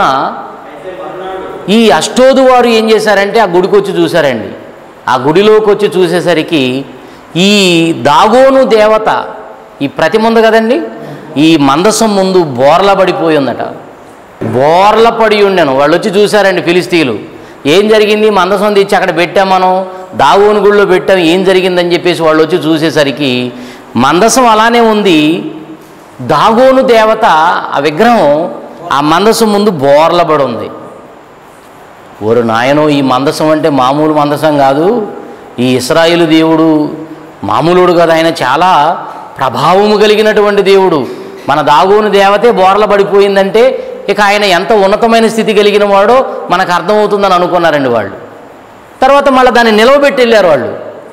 ఈ అష్టోదు వారు ఏం చేశారంటే, ఆ గుడికి వచ్చి చూశారండి. ఆ గుడిలోకి వచ్చి చూసేసరికి ఈ దాగోను దేవత, ఈ ప్రతిమ ఉంది కదండి, ఈ మందసం ముందు బోర్ల పడిపోయి ఉందట. బోర్ల పడి ఉండను. వాళ్ళు వచ్చి చూశారండి ఫిలిస్తీయులు. ఏం జరిగింది? మందసం తెచ్చి అక్కడ పెట్టాం, మనం దాగోను గుడిలో పెట్టాం, ఏం జరిగిందని చెప్పేసి వాళ్ళు వచ్చి చూసేసరికి మందసం అలానే ఉంది. దాగోను దేవత ఆ విగ్రహం ఆ మందసం ముందు బోర్ల పడి ఉంది. ఓరు నాయనో, ఈ మందసం అంటే మామూలు మందసం కాదు. ఈ ఇశ్రాయేలు దేవుడు మామూలుడు కదా, ఆయన చాలా ప్రభావము కలిగినటువంటి దేవుడు. మన దాగోను దేవతే బోర్ల పడిపోయిందంటే ఇక ఆయన ఎంత ఉన్నతమైన స్థితి కలిగిన వాడో మనకు అర్థమవుతుందని అనుకున్నారండి వాళ్ళు. తర్వాత మళ్ళీ దాన్ని నిలవబెట్టి వెళ్ళారు వాళ్ళు.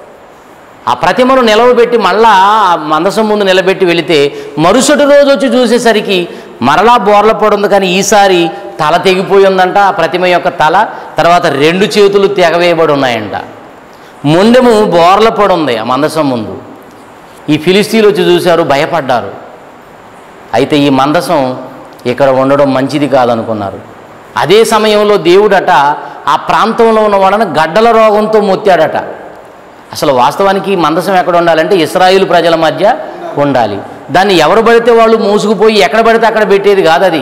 ఆ ప్రతిమను నిలవబెట్టి మళ్ళా ఆ మందసం ముందు నిలబెట్టి వెళితే మరుసటి రోజు వచ్చి చూసేసరికి మరలా బోర్ల పడుంది. కానీ ఈసారి తల తెగిపోయి ఉందంట ఆ ప్రతిమ యొక్క తల. తర్వాత 2 చేతులు తెగవేయబడి ఉన్నాయంట. మొండెము బోర్ల పడుంది ఆ మందసం ముందు. ఈ ఫిలిస్తీయులు వచ్చి చూశారు, భయపడ్డారు. అయితే ఈ మందసం ఇక్కడ ఉండడం మంచిది కాదనుకున్నారు. అదే సమయంలో దేవుడట ఆ ప్రాంతంలో ఉన్న వాళ్ళని గడ్డల రోగంతో మొత్తాడట. అసలు వాస్తవానికి మందసం ఎక్కడ ఉండాలంటే ఇశ్రాయేలు ప్రజల మధ్య ఉండాలి. దాన్ని ఎవరు పడితే వాళ్ళు మోసుకుపోయి ఎక్కడ పడితే అక్కడ పెట్టేది కాదు అది.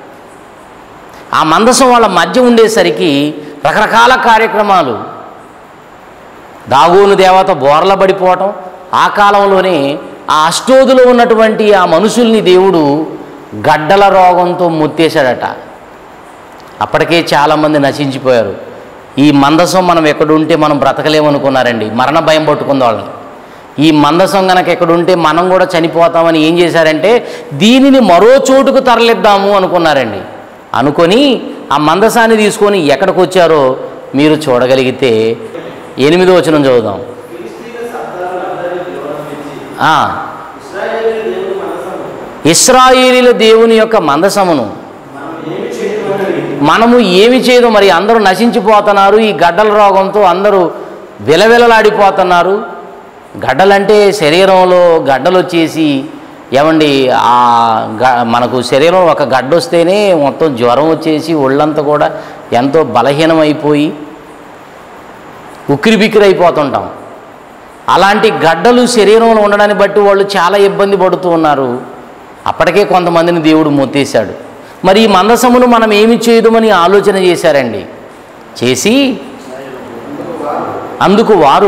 ఆ మందసం వాళ్ళ మధ్య ఉండేసరికి రకరకాల కార్యక్రమాలు, దాగోను దేవత బోర్ల పడిపోవటం, ఆ కాలంలోనే ఆ అష్టోదులో ఉన్నటువంటి ఆ మనుషుల్ని దేవుడు గడ్డల రోగంతో ముత్తేశాడట. అప్పటికే చాలామంది నశించిపోయారు. ఈ మందసం మనం ఎక్కడుంటే మనం బ్రతకలేమనుకున్నారండి. మరణ భయం పట్టుకుంది వాళ్ళని. ఈ మందసం కనుక ఎక్కడుంటే మనం కూడా చనిపోతామని ఏం చేశారంటే, దీనిని మరో చోటుకు తరలిద్దాము అనుకున్నారండి. అనుకొని ఆ మందసాన్ని తీసుకొని ఎక్కడికి వచ్చారో మీరు చూడగలిగితే 8వ వచనం చదువుదాం. ఇశ్రాయేలీల దేవుని యొక్క మందసమును మనము ఏమి చేయదు. మరి అందరూ నశించిపోతున్నారు, ఈ గడ్డల రోగంతో అందరూ విలవిలలాడిపోతున్నారు. గడ్డలంటే శరీరంలో గడ్డలు వచ్చేసి ఏమండి మనకు శరీరం ఒక గడ్డ వస్తేనే మొత్తం జ్వరం వచ్చేసి ఒళ్ళంతా కూడా ఎంతో బలహీనమైపోయి ఉక్కిరిబిక్కిరి అయిపోతుంటాం. అలాంటి గడ్డలు శరీరంలో ఉండడాన్ని బట్టి వాళ్ళు చాలా ఇబ్బంది పడుతూ ఉన్నారు. అప్పటికే కొంతమందిని దేవుడు మొత్తేశాడు. మరి ఈ మందసమును మనం ఏమి చేయదుమని ఆలోచన చేశారండి. చేసి అందుకు వారు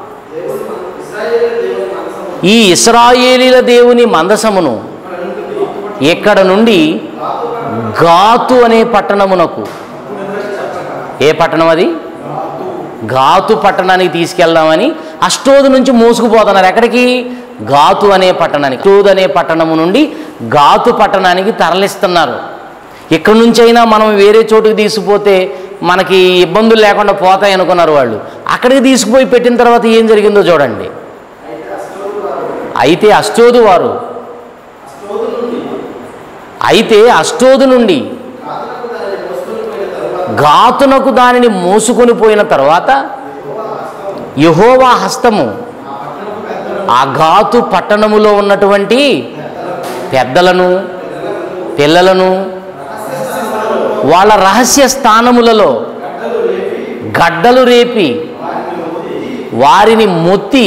ఈ ఇశ్రాయేలీల దేవుని మందసమును ఇక్కడ నుండి గాతు అనే పట్టణమునకు, ఏ పట్టణం అది? గాతు పట్టణానికి తీసుకెళ్దామని అష్టోదు నుంచి మోసుకుపోతున్నారు. ఎక్కడికి? గాతు అనే పట్టణానికి. అష్టోదు అనే పట్టణము నుండి గాతు పట్టణానికి తరలిస్తున్నారు. ఇక్కడ నుంచైనా మనం వేరే చోటుకి తీసుకుపోతే మనకి ఇబ్బందులు లేకుండా పోతాయి అనుకున్నారు వాళ్ళు. అక్కడికి తీసుకుపోయి పెట్టిన తర్వాత ఏం జరిగిందో చూడండి. అయితే అష్టోదు నుండి గాతునకు దానిని మోసుకొని పోయిన తర్వాత యెహోవా హస్తము ఆ గాతు పట్టణములో ఉన్నటువంటి పెద్దలను, పిల్లలను వాళ్ళ రహస్య స్థానములలో గడ్డలు రేపి వారిని మొత్తి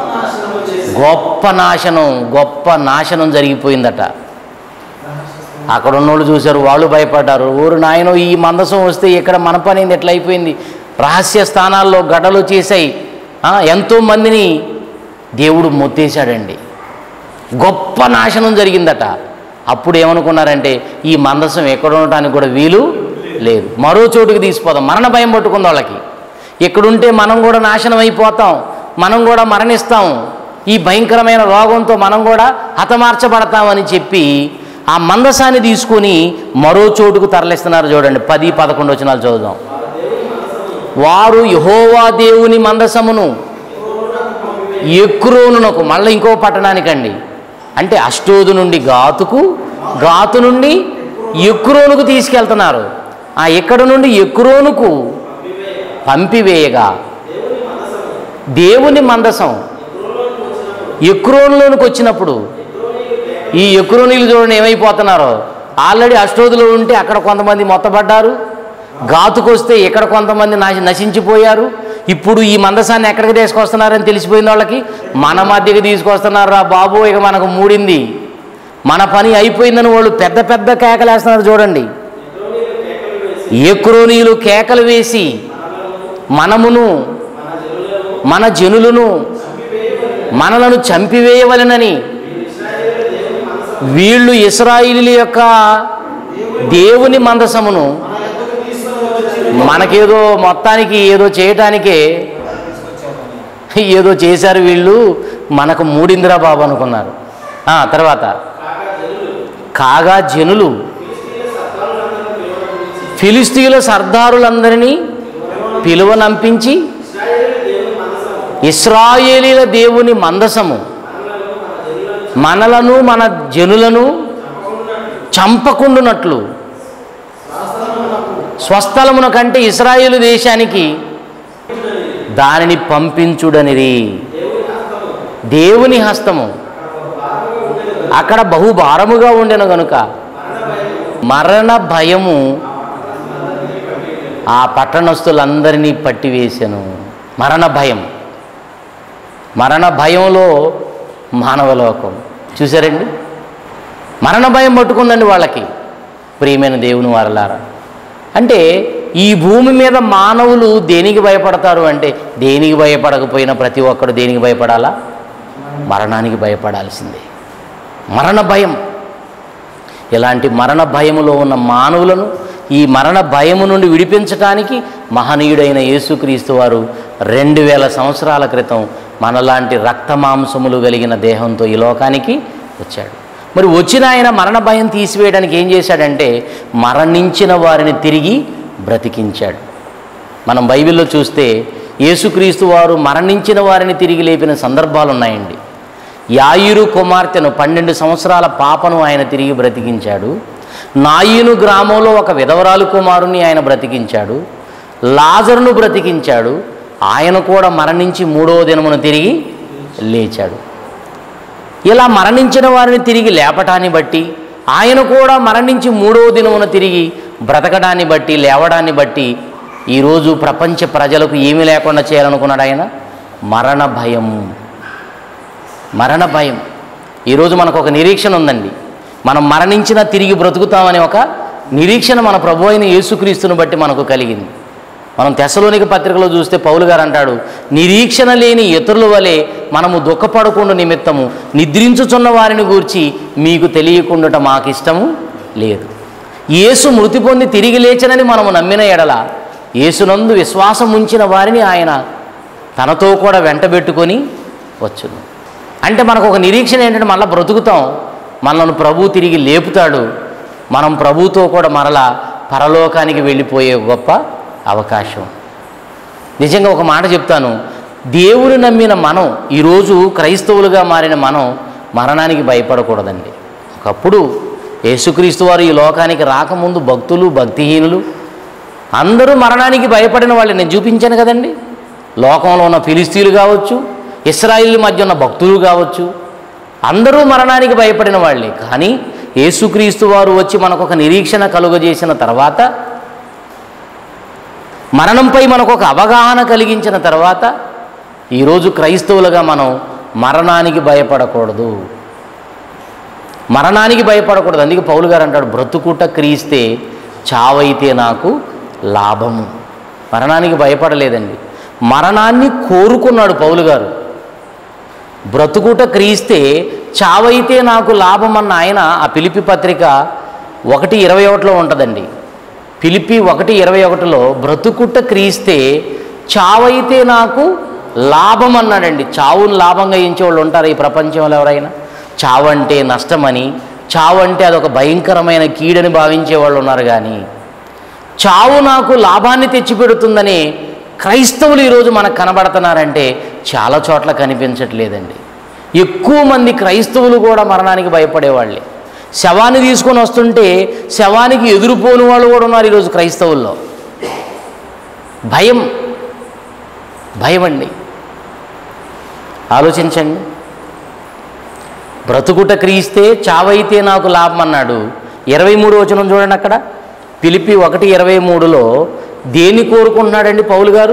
గొప్ప నాశనం జరిగిపోయిందట. అక్కడ ఉన్నోళ్ళు చూశారు, వాళ్ళు భయపడ్డారు. ఊరు నాయనో, ఈ మందసం వస్తే ఇక్కడ మన పని ఎట్లా అయిపోయింది? రహస్య స్థానాల్లో గడ్డలు చేశాయి, ఎంతోమందిని దేవుడు మొత్తేశాడండి. గొప్ప నాశనం జరిగిందట. అప్పుడు ఏమనుకున్నారంటే ఈ మందసం ఎక్కడ ఉండటానికి కూడా వీలు లేదు, మరో చోటుకి తీసిపోదాం. మరణ భయం పట్టుకుంది వాళ్ళకి. ఎక్కడుంటే మనం కూడా నాశనం అయిపోతాం, మనం కూడా మరణిస్తాం, ఈ భయంకరమైన రోగంతో మనం కూడా హతమార్చబడతామని చెప్పి ఆ మందసాన్ని తీసుకొని మరో చోటుకు తరలిస్తున్నారు. చూడండి 10-11 వచనాలు చదువుదాం. వారు యెహోవా దేవుని మందసమును ఎక్రోనునకు, మళ్ళీ ఇంకో పట్టణానికండి, అంటే అష్టోదు నుండి గాతుకు, గాతు నుండి ఎక్రోనుకు తీసుకెళ్తున్నారు. ఆ ఎక్కడ నుండి ఎక్రోనుకు పంపివేయగా దేవుని మందసం ఎక్రోనులోనికి వచ్చినప్పుడు ఈ ఎక్రోనీలు చూడండి ఏమైపోతున్నారో. ఆల్రెడీ అష్టోదులో ఉంటే అక్కడ కొంతమంది మొత్తపడ్డారు, గాతుకొస్తే ఇక్కడ కొంతమంది నశించిపోయారు. ఇప్పుడు ఈ మందసాన్ని ఎక్కడికి తీసుకొస్తున్నారని తెలిసిపోయింది వాళ్ళకి. మన మధ్యకి తీసుకొస్తున్నారు రా బాబు, ఇక మనకు మూడింది, మన పని అయిపోయిందని వాళ్ళు పెద్ద పెద్ద కేకలేస్తున్నారు. చూడండి, ఎక్రోనీలు కేకలు వేసి మనమును మన జనులను మనలను చంపివేయవలెనని వీళ్ళు ఇశ్రాయేలీయుల యొక్క దేవుని మందసమును మనకేదో మొత్తానికి ఏదో చేయటానికే ఏదో చేశారు వీళ్ళు, మనకు మూడిందిరా బాబు అనుకున్నారు. తర్వాత కాగా జనులు ఫిలిష్తీయుల సర్దారులందరినీ పిలువనంపించి ఇశ్రాయేలీయుల దేవుని మందసము మనలను మన జనులను చంపకుండునట్లు స్వస్థలమున కంటే ఇశ్రాయేలు దేశానికి దానిని పంపించుడనిరి. దేవుని హస్తము అక్కడ బహుభారముగా ఉండెను గనుక మరణ భయము ఆ పట్టణస్థులందరినీ పట్టివేసెను. మరణ భయంలో మానవలోకం చూసారండి. మరణ భయం పట్టుకుందండి వాళ్ళకి. ప్రియమైన దేవుని వారలారా, అంటే ఈ భూమి మీద మానవులు దేనికి భయపడతారు అంటే, దేనికి భయపడకపోయినా ప్రతి ఒక్కడు దేనికి భయపడాలా? మరణానికి భయపడాల్సిందే. మరణ భయం. ఇలాంటి మరణ భయములో ఉన్న మానవులను ఈ మరణ భయము నుండి విడిపించడానికి మహనీయుడైన యేసుక్రీస్తు వారు 2000 సంవత్సరాల క్రితం మనలాంటి రక్తమాంసములు కలిగిన దేహంతో ఈ లోకానికి వచ్చాడు. మరి వచ్చిన ఆయన మరణ భయం తీసివేయడానికి ఏం చేశాడంటే మరణించిన వారిని తిరిగి బ్రతికించాడు. మనం బైబిల్లో చూస్తే యేసుక్రీస్తు వారు మరణించిన వారిని తిరిగి లేపిన సందర్భాలు ఉన్నాయండి. యాయిరు కుమార్తెను 12 సంవత్సరాల పాపను ఆయన తిరిగి బ్రతికించాడు. నాయిను గ్రామంలో ఒక విధవరాలు కుమారుని ఆయన బ్రతికించాడు. లాజరును బ్రతికించాడు. ఆయన కూడా మరణించి 3వ దినమున తిరిగి లేచాడు. ఇలా మరణించిన వారిని తిరిగి లేపటాన్ని బట్టి, ఆయన కూడా మరణించి 3వ దినమున తిరిగి బ్రతకడాన్ని బట్టి, లేవడాన్ని బట్టి ఈరోజు ప్రపంచ ప్రజలకు ఏమీ లేకుండా చేయాలనుకున్నాడు ఆయన? మరణ భయం. మరణ భయం. ఈరోజు మనకు ఒక నిరీక్షణ ఉందండి. మనం మరణించినా తిరిగి బ్రతుకుతామనే ఒక నిరీక్షణ మన ప్రభు అయిన యేసుక్రీస్తుని బట్టి మనకు కలిగింది. మనం తెస్సలోనిక పత్రికలో చూస్తే పౌలు గారు అంటాడు, నిరీక్షణ లేని ఇతరుల వలె మనము దుఃఖపడకుండా నిమిత్తము నిద్రించుచున్న వారిని గూర్చి మీకు తెలియకుండాట మాకిష్టము లేదు. యేసు మృతి పొంది తిరిగి లేచనని మనము నమ్మిన ఎడల, యేసునందు విశ్వాసం ఉంచిన వారిని ఆయన తనతో కూడా వెంటబెట్టుకొని వచ్చును. అంటే మనకు ఒక నిరీక్షణ ఏంటంటే మళ్ళీ బ్రతుకుతాం, మనల్ని ప్రభువు తిరిగి లేపుతాడు, మనం ప్రభువుతో కూడా మరలా పరలోకానికి వెళ్ళిపోయే గొప్ప అవకాశం. నిజంగా ఒక మాట చెప్తాను, దేవుని నమ్మిన మనం, ఈరోజు క్రైస్తవులుగా మారిన మనం మరణానికి భయపడకూడదండి. ఒకప్పుడు యేసుక్రీస్తు వారు ఈ లోకానికి రాకముందు భక్తులు, భక్తిహీనులు అందరూ మరణానికి భయపడిన వాళ్ళు నేను చూపించాను కదండి. లోకంలో ఉన్న ఫిలిస్తీన్లు కావచ్చు, ఇశ్రాయేలు మధ్య ఉన్న భక్తులు కావచ్చు, అందరూ మరణానికి భయపడిన వాళ్ళే. కానీ యేసుక్రీస్తు వారు వచ్చి మనకు ఒక నిరీక్షణ కలుగజేసిన తర్వాత, మరణంపై మనకు ఒక అవగాహన కలిగించిన తర్వాత, ఈరోజు క్రైస్తవులుగా మనం మరణానికి భయపడకూడదు. మరణానికి భయపడకూడదు. అందుకే పౌలు గారు అంటాడు, బ్రతుకుట క్రీస్తే చావైతే నాకు లాభము. మరణానికి భయపడలేదండి, మరణాన్ని కోరుకున్నాడు పౌలు గారు. బ్రతుకుట క్రీస్తే చావైతే నాకు లాభం అన్న ఆయన ఆ ఫిలిప్పీ పత్రిక 1:21 ఉంటుందండి. ఫిలిప్పీ 1:21 బ్రతుకుట క్రీస్తే చావైతే నాకు లాభం అన్నాడండి. చావును లాభంగా ఎంచేవాళ్ళు ఉంటారు ఈ ప్రపంచంలో ఎవరైనా? చావంటే నష్టమని, చావంటే అదొక భయంకరమైన కీడని భావించేవాళ్ళు ఉన్నారు. కానీ చావు నాకు లాభాన్ని తెచ్చిపెడుతుందని క్రైస్తవులు ఈరోజు మనకు కనబడుతున్నారంటే చాలా చోట్ల కనిపించట్లేదండి. ఎక్కువ మంది క్రైస్తవులు కూడా మరణానికి భయపడేవాళ్ళే. శవాన్ని తీసుకొని వస్తుంటే శవానికి ఎదురుపోని వాళ్ళు కూడా ఉన్నారు ఈరోజు క్రైస్తవుల్లో. భయం, భయం అండి. ఆలోచించండి. బ్రతుకుట క్రీస్తే చావైతే నాకు లాభం అన్నాడు. 23వ వచనం చూడండి అక్కడ, ఫిలిప్పీ 1:23 దేన్ని కోరుకుంటున్నాడండి పౌలు గారు?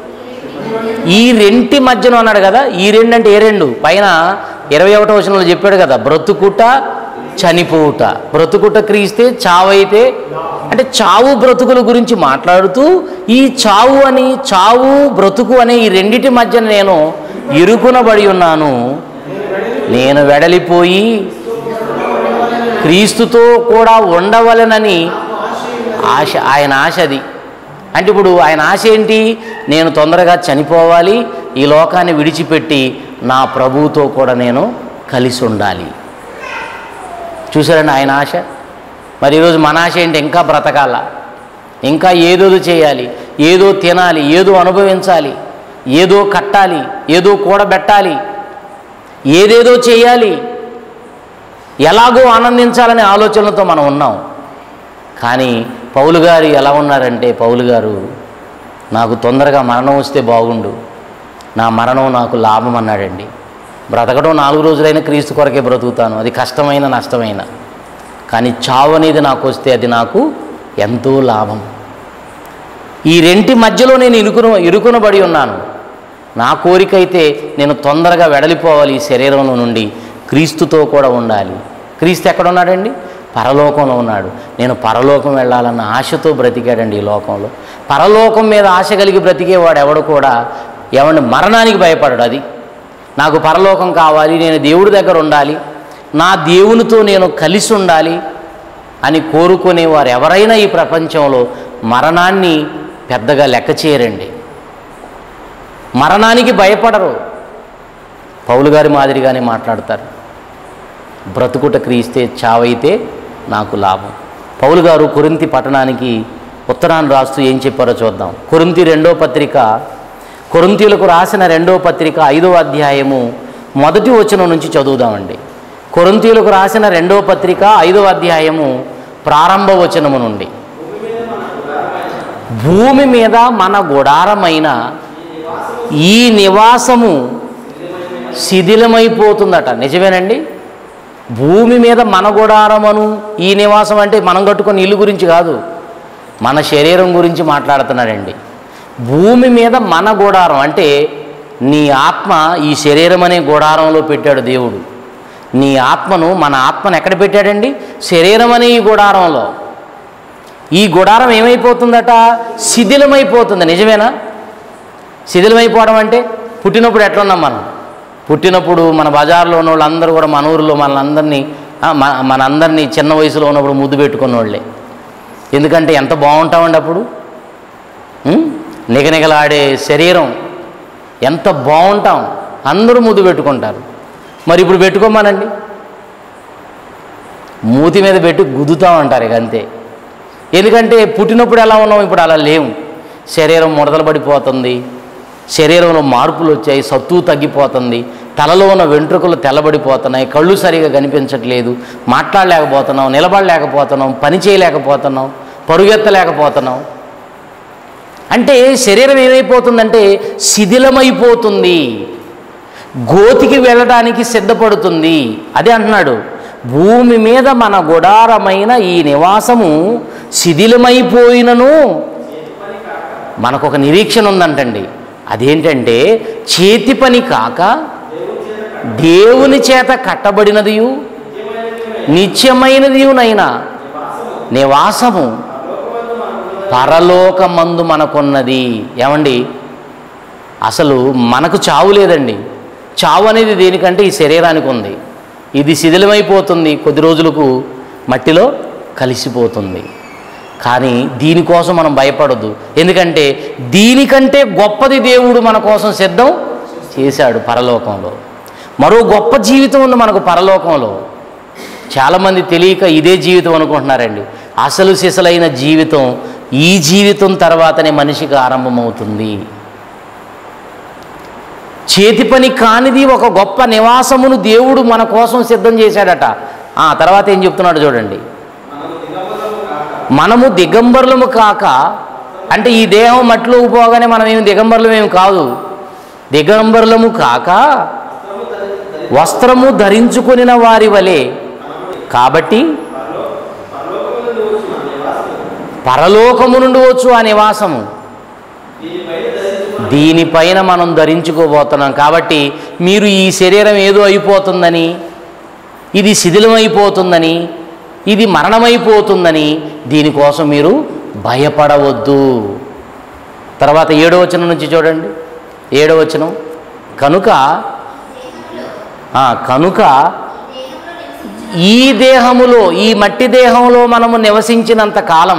ఈ రెంటి మధ్యన అన్నాడు కదా. ఈ రెండు అంటే ఏ రెండు? పైన 21వ వచనంలో చెప్పాడు కదా, బ్రతుకుట చనిపోవుట. బ్రతుకుట క్రీస్తే చావైతే, అంటే చావు బ్రతుకుల గురించి మాట్లాడుతూ ఈ చావు బ్రతుకు అనే ఈ రెండిటి మధ్యన నేను ఇరుకునబడి ఉన్నాను. నేను వెడలిపోయి క్రీస్తుతో కూడా ఉండవలెనని ఆశ. ఆయన ఆశ అది. అంటే ఇప్పుడు ఆయన ఆశ ఏంటి? నేను తొందరగా చనిపోవాలి, ఈ లోకాన్ని విడిచిపెట్టి నా ప్రభువుతో కూడా నేను కలిసి ఉండాలి. చూసారండి ఆయన ఆశ. మరి ఈరోజు మన ఆశ ఏంటి? ఇంకా బ్రతకాల, ఇంకా ఏదో చేయాలి, ఏదో తినాలి, ఏదో అనుభవించాలి, ఏదో కట్టాలి, ఏదో కూడబెట్టాలి, ఏదేదో చేయాలి, ఎలాగో ఆనందించాలనే ఆలోచనలతో మనం ఉన్నాం. కానీ పౌలు గారు ఎలా ఉన్నారంటే, పౌలు గారు నాకు తొందరగా మరణం వస్తే బాగుండు, నా మరణం నాకు లాభం అన్నాడండి. బ్రతకడం 4 రోజులైనా క్రీస్తు కొరకే బ్రతుకుతాను, అది కష్టమైన నష్టమైన. కానీ చావు అనేది నాకు వస్తే అది నాకు ఎంతో లాభం. ఈ రెంటి మధ్యలో నేను ఇరుకునబడి ఉన్నాను. నా కోరిక అయితే నేను తొందరగా వెడలిపోవాలి ఈ శరీరంలో నుండి, క్రీస్తుతో కూడా ఉండాలి. క్రీస్తు ఎక్కడ ఉన్నాడండి? పరలోకంలో ఉన్నాడు. నేను పరలోకం వెళ్ళాలన్న ఆశతో బ్రతికాడండి ఈ లోకంలో. పరలోకం మీద ఆశ కలిగి బ్రతికేవాడు ఎవడు కూడా మరణానికి భయపడడు. అది నాకు పరలోకం కావాలి, నేను దేవుడి దగ్గర ఉండాలి, నా దేవునితో నేను కలిసి ఉండాలి అని కోరుకునేవారు ఎవరైనా ఈ ప్రపంచంలో మరణాన్ని పెద్దగా లెక్క చేయరండి. మరణానికి భయపడరు. పౌలు గారి మాదిరిగానే మాట్లాడతారు. బ్రతుకుట క్రీస్తే చావైతే నాకు లాభం. పౌలు గారు కొరింథీ పట్టణానికి ఉత్తరాన్ని రాస్తూ ఏం చెప్పారో చూద్దాం. కొరింథీయులకు రాసిన 2వ పత్రిక 5వ అధ్యాయము మొదటి వచనం నుంచి చదువుదామండి. కొరింథీయులకు రాసిన 2వ పత్రిక 5వ అధ్యాయము ప్రారంభ వచనము నుండి. భూమి మీద మన గుడారమైన ఈ నివాసము శిథిలమైపోతుందట. నిజమేనండి. భూమి మీద మన గుడారమను ఈ నివాసం అంటే మనం కట్టుకున్న ఇల్లు గురించి కాదు, మన శరీరం గురించి మాట్లాడుతున్నాడండి. భూమి మీద మన గుడారం అంటే నీ ఆత్మ ఈ శరీరం అనే గుడారంలో పెట్టాడు దేవుడు. నీ ఆత్మను, మన ఆత్మను ఎక్కడ పెట్టాడండి? శరీరం అనే ఈ గుడారంలో. ఈ గుడారం ఏమైపోతుందట? శిథిలమైపోతుంది. నిజమేనా? శిథిలమైపోవడం అంటే పుట్టినప్పుడు ఎట్లున్నాం మనం? పుట్టినప్పుడు మన బజార్లో ఉన్న వాళ్ళందరూ కూడా మన ఊరిలో మనందరినీ చిన్న వయసులో ఉన్నప్పుడు ముద్దు పెట్టుకున్న వాళ్ళే. ఎందుకంటే ఎంత బాగుంటామండి అప్పుడు. నిగనిగలాడే శరీరం, ఎంత బాగుంటాం, అందరూ ముద్దు పెట్టుకుంటారు. మరి ఇప్పుడు పెట్టుకోమానండి, మూతి మీద పెట్టి గుద్దుతామంటారు ఇక అంతే. ఎందుకంటే పుట్టినప్పుడు ఎలా ఉన్నాం, ఇప్పుడు అలా లేవు. శరీరం ముడతలు పడిపోతుంది, శరీరంలో మార్పులు వచ్చాయి, సత్తు తగ్గిపోతుంది, తలలో ఉన్న వెంట్రుకలు తెల్లబడిపోతున్నాయి, కళ్ళు సరిగా కనిపించట్లేదు, మాట్లాడలేకపోతున్నాం, నిలబడలేకపోతున్నాం, పని చేయలేకపోతున్నాం, పరుగెత్తలేకపోతున్నాం. అంటే శరీరం ఏమైపోతుందంటే శిథిలమైపోతుంది, గోతికి వెళ్ళడానికి సిద్ధపడుతుంది. అదే అంటున్నాడు, భూమి మీద మన గుడారమైన ఈ నివాసము శిథిలమైపోయినను మనకొక నిరీక్షణ ఉందంటండి. అదేంటంటే చేతి పని కాక దేవుని చేత కట్టబడినదియు నిత్యమైనదియునైనా నివాసము పరలోకమందు మనకున్నది. ఏమండి, అసలు మనకు చావు లేదండి. చావు అనేది దేనికంటే ఈ శరీరానికి ఉంది. ఇది శిథిలమైపోతుంది, కొద్ది రోజులకు మట్టిలో కలిసిపోతుంది. కానీ దీనికోసం మనం భయపడొద్దు. ఎందుకంటే దీనికంటే గొప్పది దేవుడు మన కోసం సిద్ధం చేశాడు పరలోకంలో. మరో గొప్ప జీవితం ఉంది మనకు పరలోకంలో. చాలామంది తెలియక ఇదే జీవితం అనుకుంటున్నారండి. అసలు సిసలైన జీవితం ఈ జీవితం తర్వాతనే మనిషికి ఆరంభమవుతుంది. చేతి పని కానిది ఒక గొప్ప నివాసమును దేవుడు మన కోసం సిద్ధం చేశాడట. తర్వాత ఏం చెప్తున్నాడు చూడండి, మనము దిగంబరులము కాక, అంటే ఈ దేహం మట్టిలో పోగానే మనం ఏమి దిగంబరులమేమి కాదు. దిగంబరులము కాక వస్త్రము ధరించుకొనిన వారి వలె, కాబట్టి పరలోకము నుండి వచ్చు ఆ నివాసము దీనిపైన మనం ధరించుకోబోతున్నాం. కాబట్టి మీరు ఈ శరీరం ఏదో అయిపోతుందని, ఇది శిథిలమైపోతుందని, ఇది మరణమైపోతుందని దీనికోసం మీరు భయపడవద్దు. తర్వాత 7వ వచనం నుంచి చూడండి. 7వ వచనం, కనుక ఈ దేహములో, ఈ మట్టి దేహంలో మనము నివసించినంత కాలం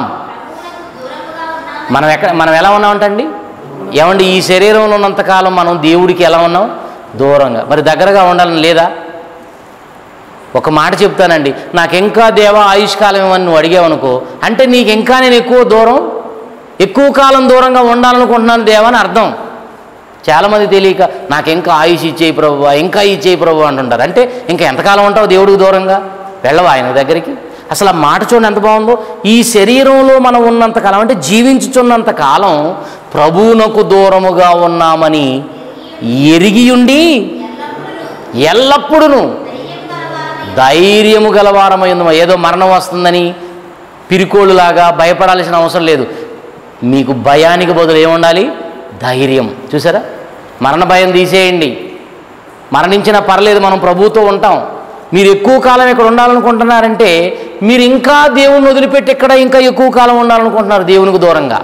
మనం ఎలా ఉన్నామంటండి? ఏమండి, ఈ శరీరంలో ఉన్నంతకాలం మనం దేవుడికి ఎలా ఉన్నాం? దూరంగా. మరి దగ్గరగా ఉండాలని లేదా? ఒక మాట చెప్తానండి, నాకింకా దేవా ఆయుష్కాలం ఏమని నువ్వు అడిగావనుకో, అంటే నీకు ఇంకా నేను ఎక్కువ కాలం దూరంగా ఉండాలనుకుంటున్నాను దేవా అని అర్థం. చాలామంది తెలియక నాకింకా ఆయుష్ ఇచ్చేయి ప్రభువా, ఇంకా ఇచ్చేయి ప్రభు అంటుంటారు. అంటే ఇంకా ఎంతకాలం ఉంటావు దేవుడికి దూరంగా? వెళ్ళవా ఆయన దగ్గరికి? అసలు ఆ మాట చూడండి ఎంత బాగుందో. ఈ శరీరంలో మనం ఉన్నంతకాలం, అంటే జీవించుచున్నంత కాలం ప్రభువునకు దూరముగా ఉన్నామని ఎరిగియుండి ఎల్లప్పుడూ ధైర్యము గలవారమై ఉందాం. ఏదో మరణం వస్తుందని పిరికోళ్ళులాగా భయపడాల్సిన అవసరం లేదు. మీకు భయానికి బదులు ఏముండాలి? ధైర్యం. చూసారా, మరణ భయం తీసేయండి. మరణించినా పర్లేదు, మనం ప్రభువుతో ఉంటాం. మీరు ఎక్కువ కాలం ఇక్కడ ఉండాలనుకుంటున్నారంటే మీరు ఇంకా దేవుని వదిలిపెట్టి ఇక్కడ ఇంకా ఎక్కువ కాలం ఉండాలనుకుంటున్నారు దేవునికి దూరంగా.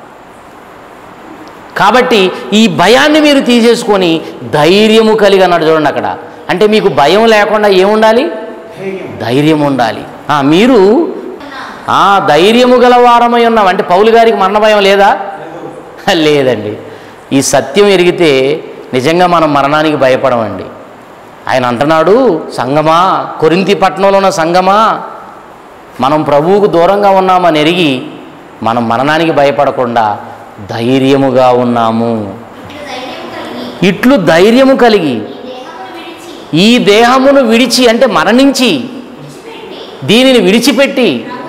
కాబట్టి ఈ భయాన్ని మీరు తీసేసుకొని ధైర్యము కలిగి అన్నాడు చూడండి అక్కడ. అంటే మీకు భయం లేకుండా ఏముండాలి? ధైర్యం ఉండాలి. మీరు ధైర్యము గలవారమై ఉన్నాం. అంటే పౌలు గారికి మరణ భయం లేదా? లేదండి. ఈ సత్యం ఎరిగితే నిజంగా మనం మరణానికి భయపడమండి. ఆయన అంటున్నాడు, సంగమా, కొరింథీ పట్టణంలో ఉన్న సంగమా, మనం ప్రభువుకు దూరంగా ఉన్నామని ఎరిగి మనం మరణానికి భయపడకుండా ధైర్యముగా ఉన్నాము. ఇట్లు ధైర్యము కలిగి ఈ దేహమును విడిచి అంటే మరణించి దీనిని విడిచిపెట్టి,